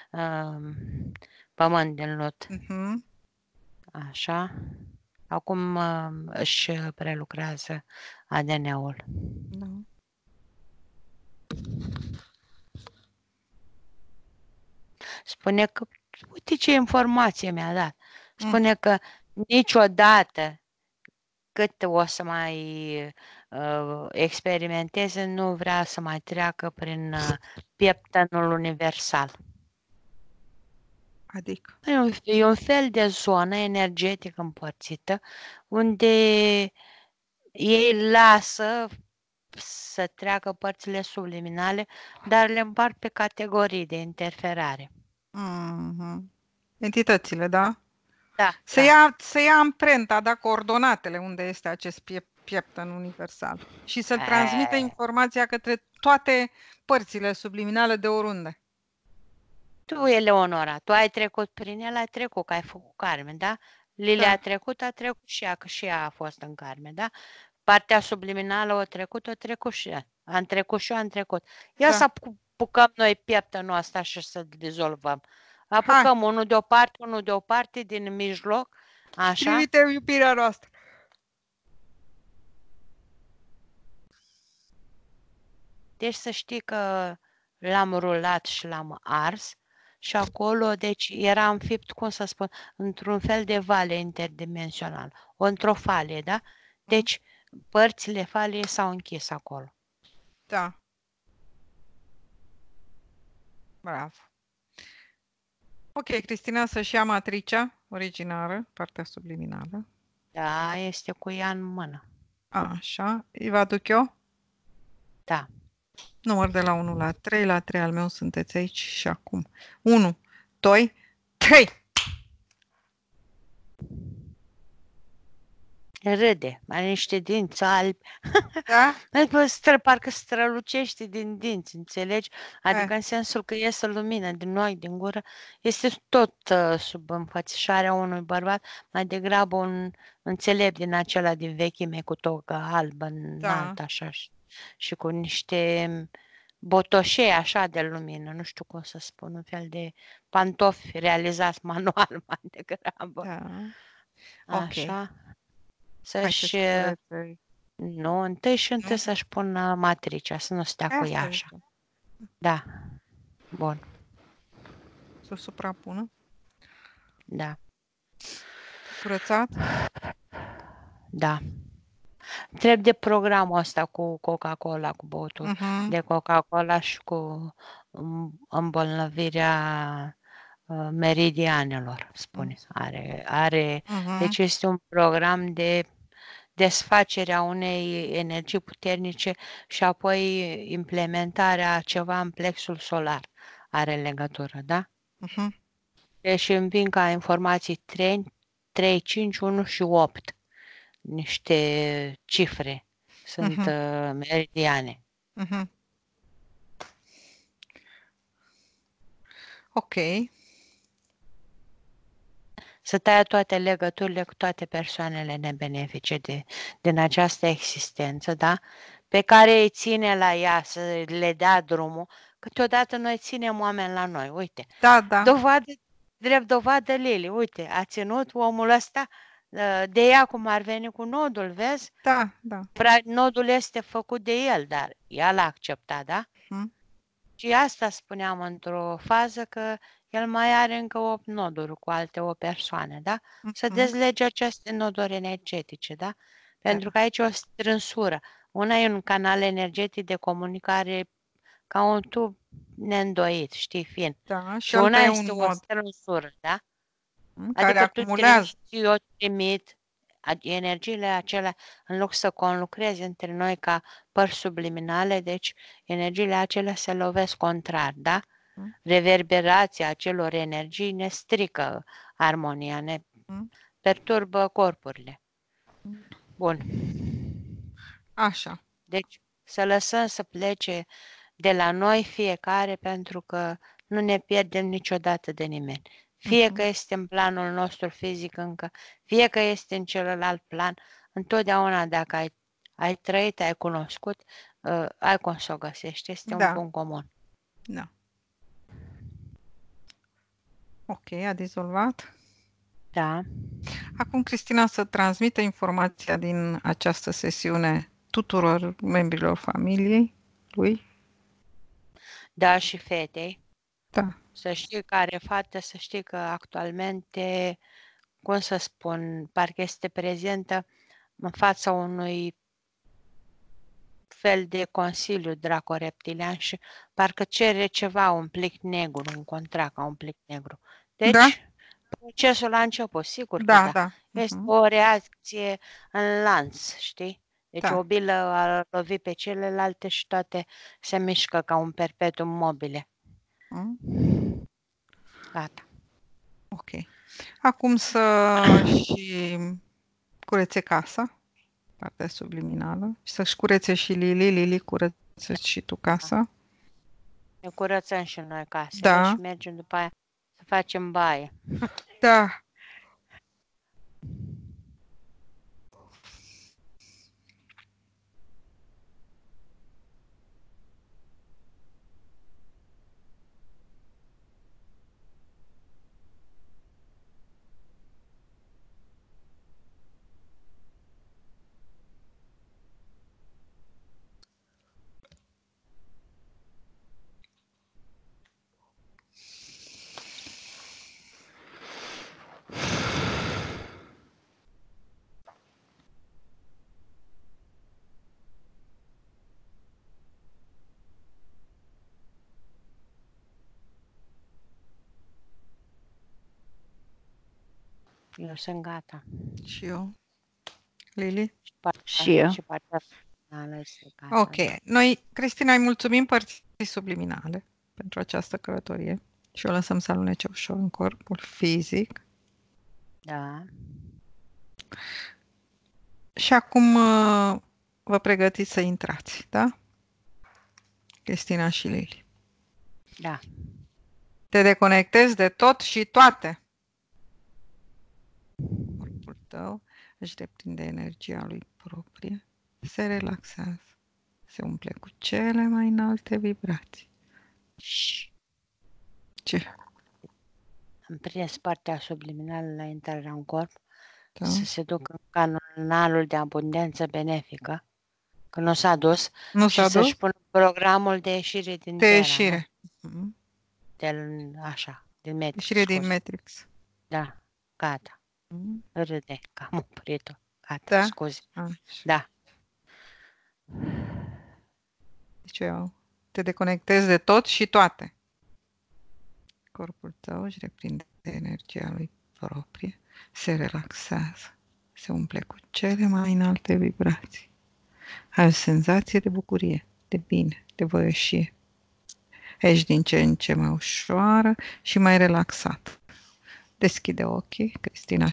pământ din lut. Așa. Acum își prelucrează ADN-ul. Da. Spune că, uite ce informație mi-a dat. Spune că niciodată cât o să mai experimenteze, nu vrea să mai treacă prin pieptănul universal. Adică? E un fel de zonă energetică împărțită unde ei lasă să treacă părțile subliminale, dar le împart pe categorii de interferare. Entitățile, da? Da. Să ia amprenta, da, coordonatele unde este acest pieptăn universal și să transmită informația către toate părțile subliminale de oriunde. Tu, Eleonora, tu ai trecut prin el, ai trecut, că ai făcut karme, da? Lilia a trecut și ea, că și ea a fost în karme, da? Partea subliminală o trecut și ea. Am trecut. Ia să apucăm noi pieptănul ăsta și să-l dizolvăm. Apucăm unul de o parte, din mijloc, așa. Trimite iubirea noastră. Deci să știi că l-am rulat și l-am ars și acolo, deci era înfipt, cum să spun, într-un fel de vale interdimensional, într-o falie, da? Deci părțile faliei s-au închis acolo. Da. Bravo. Ok, Cristina, să-și ia matricea originară, partea subliminală. Da, este cu ea în mână. Așa, îi vă aduc eu? Da. Număr de la 1 la 3, la 3 al meu sunteți aici și acum. 1, 2, 3! Râde, are niște dinți albi. Da? Parcă strălucește din dinți, înțelegi? Adică în sensul că iese lumină din ochi, din gură. Este tot sub înfățișarea unui bărbat, mai degrabă un înțelept din acela din vechime cu tocă albă înalt, așa, și cu niște botoșei așa de lumină, nu știu cum să spun, un fel de pantofi realizați manual mai degrabă. Da. Ok. Așa. Hai Să-și... să-și curețe. Nu, întâi și întâi Nu? să-și pună matricea, să nu stea cu ea Asta așa. zic. Da. Bun. Să o suprapună. Da. Curățat? Da. Trebuie de programul ăsta cu Coca-Cola, cu băutul de Coca-Cola și cu îmbolnăvirea meridianelor, spune. Deci este un program de desfacerea unei energii puternice și apoi implementarea ceva în plexul solar are legătură, da? Deci îmi vin ca informații 3, 5, 1 și 8. Niște cifre. Sunt meridiane. Ok. Să taie toate legăturile cu toate persoanele nebenefice din această existență, da? Pe care îi ține la ea să le dea drumul. Câteodată noi ținem oameni la noi, uite. Da, da. Drept dovadă Lili, uite, a ținut omul ăsta de ea cum ar veni cu nodul, vezi? Da, da. Nodul este făcut de el, dar ea l-a acceptat, da? Și asta spuneam într-o fază că el mai are încă 8 noduri cu alte 8 persoane, da? Să dezlege aceste noduri energetice, da? Pentru că aici e o strânsură. Una e un canal energetic de comunicare ca un tub neîndoit, știi, fin. Da, și una este o strânsură, da? Care adică acumulează. tu trimiți, eu trimit energiile acelea, în loc să conlucreze între noi ca părți subliminale, deci energiile acelea se lovesc contrar, da? Reverberația acelor energii ne strică armonia, ne perturbă corpurile. Bun. Așa. Deci să lăsăm să plece de la noi fiecare, pentru că nu ne pierdem niciodată de nimeni. Fie că este în planul nostru fizic încă, fie că este în celălalt plan, întotdeauna dacă ai trăit, ai cunoscut, ai cum să o găsești. Este un punct comun. Da. Ok, a dizolvat. Da. Acum Cristina să transmită informația din această sesiune tuturor membrilor familiei lui. Da, și fetei. Da. Să știi că are fată, să știi că actualmente, cum să spun, parcă este prezentă în fața unui fel de consiliu draco-reptilian și parcă cere ceva, un plic negru, un contract ca un plic negru. Deci, procesul a început, sigur că da. Este o reacție în lanț, știi? Deci o bilă a lovit pe celelalte și toate se mișcă ca un perpetuum mobile. Gata. Ok. Acum să-și curețe casa, partea subliminală, și să-și curețe și Lili. Lili, curăță și tu casa. Ne curățăm și noi casele și mergem după aia să facem baie. Da. Eu sunt gata. Și eu. Lili? Și eu. Și partea finală este gata. Ok. Noi, Cristina, îi mulțumim părții subliminale pentru această călătorie și o lăsăm să alunece ușor în corpul fizic. Da. Și acum vă pregătiți să intrați, da? Cristina și Lili. Da. Te deconectezi de tot și toate. Corpul tău își reprinde energia lui proprie, se relaxează, Se umple cu cele mai înalte vibrații. Ce? Am prins partea subliminală la intrarea în corp, Da? să se ducă în canalul de abundență benefică, că nu s-a dus, Nu și s-a dus? să-și pună programul de ieșire din De Terra, ieșire. nu? Așa, din Matrix. Ieșire din scuze. Matrix. Da, gata. Mhm. Râde, că am oprit-o. Gata, Da? scuze. Așa. Da. Deci eu te deconectezi de tot și toate. Corpul tău își reprinde energia lui proprie, se relaxează, se umple cu cele mai înalte vibrații. Ai o senzație de bucurie, de bine, de voioșie. Ești din ce în ce mai ușoară și mai relaxat. Deschide ochii, Cristina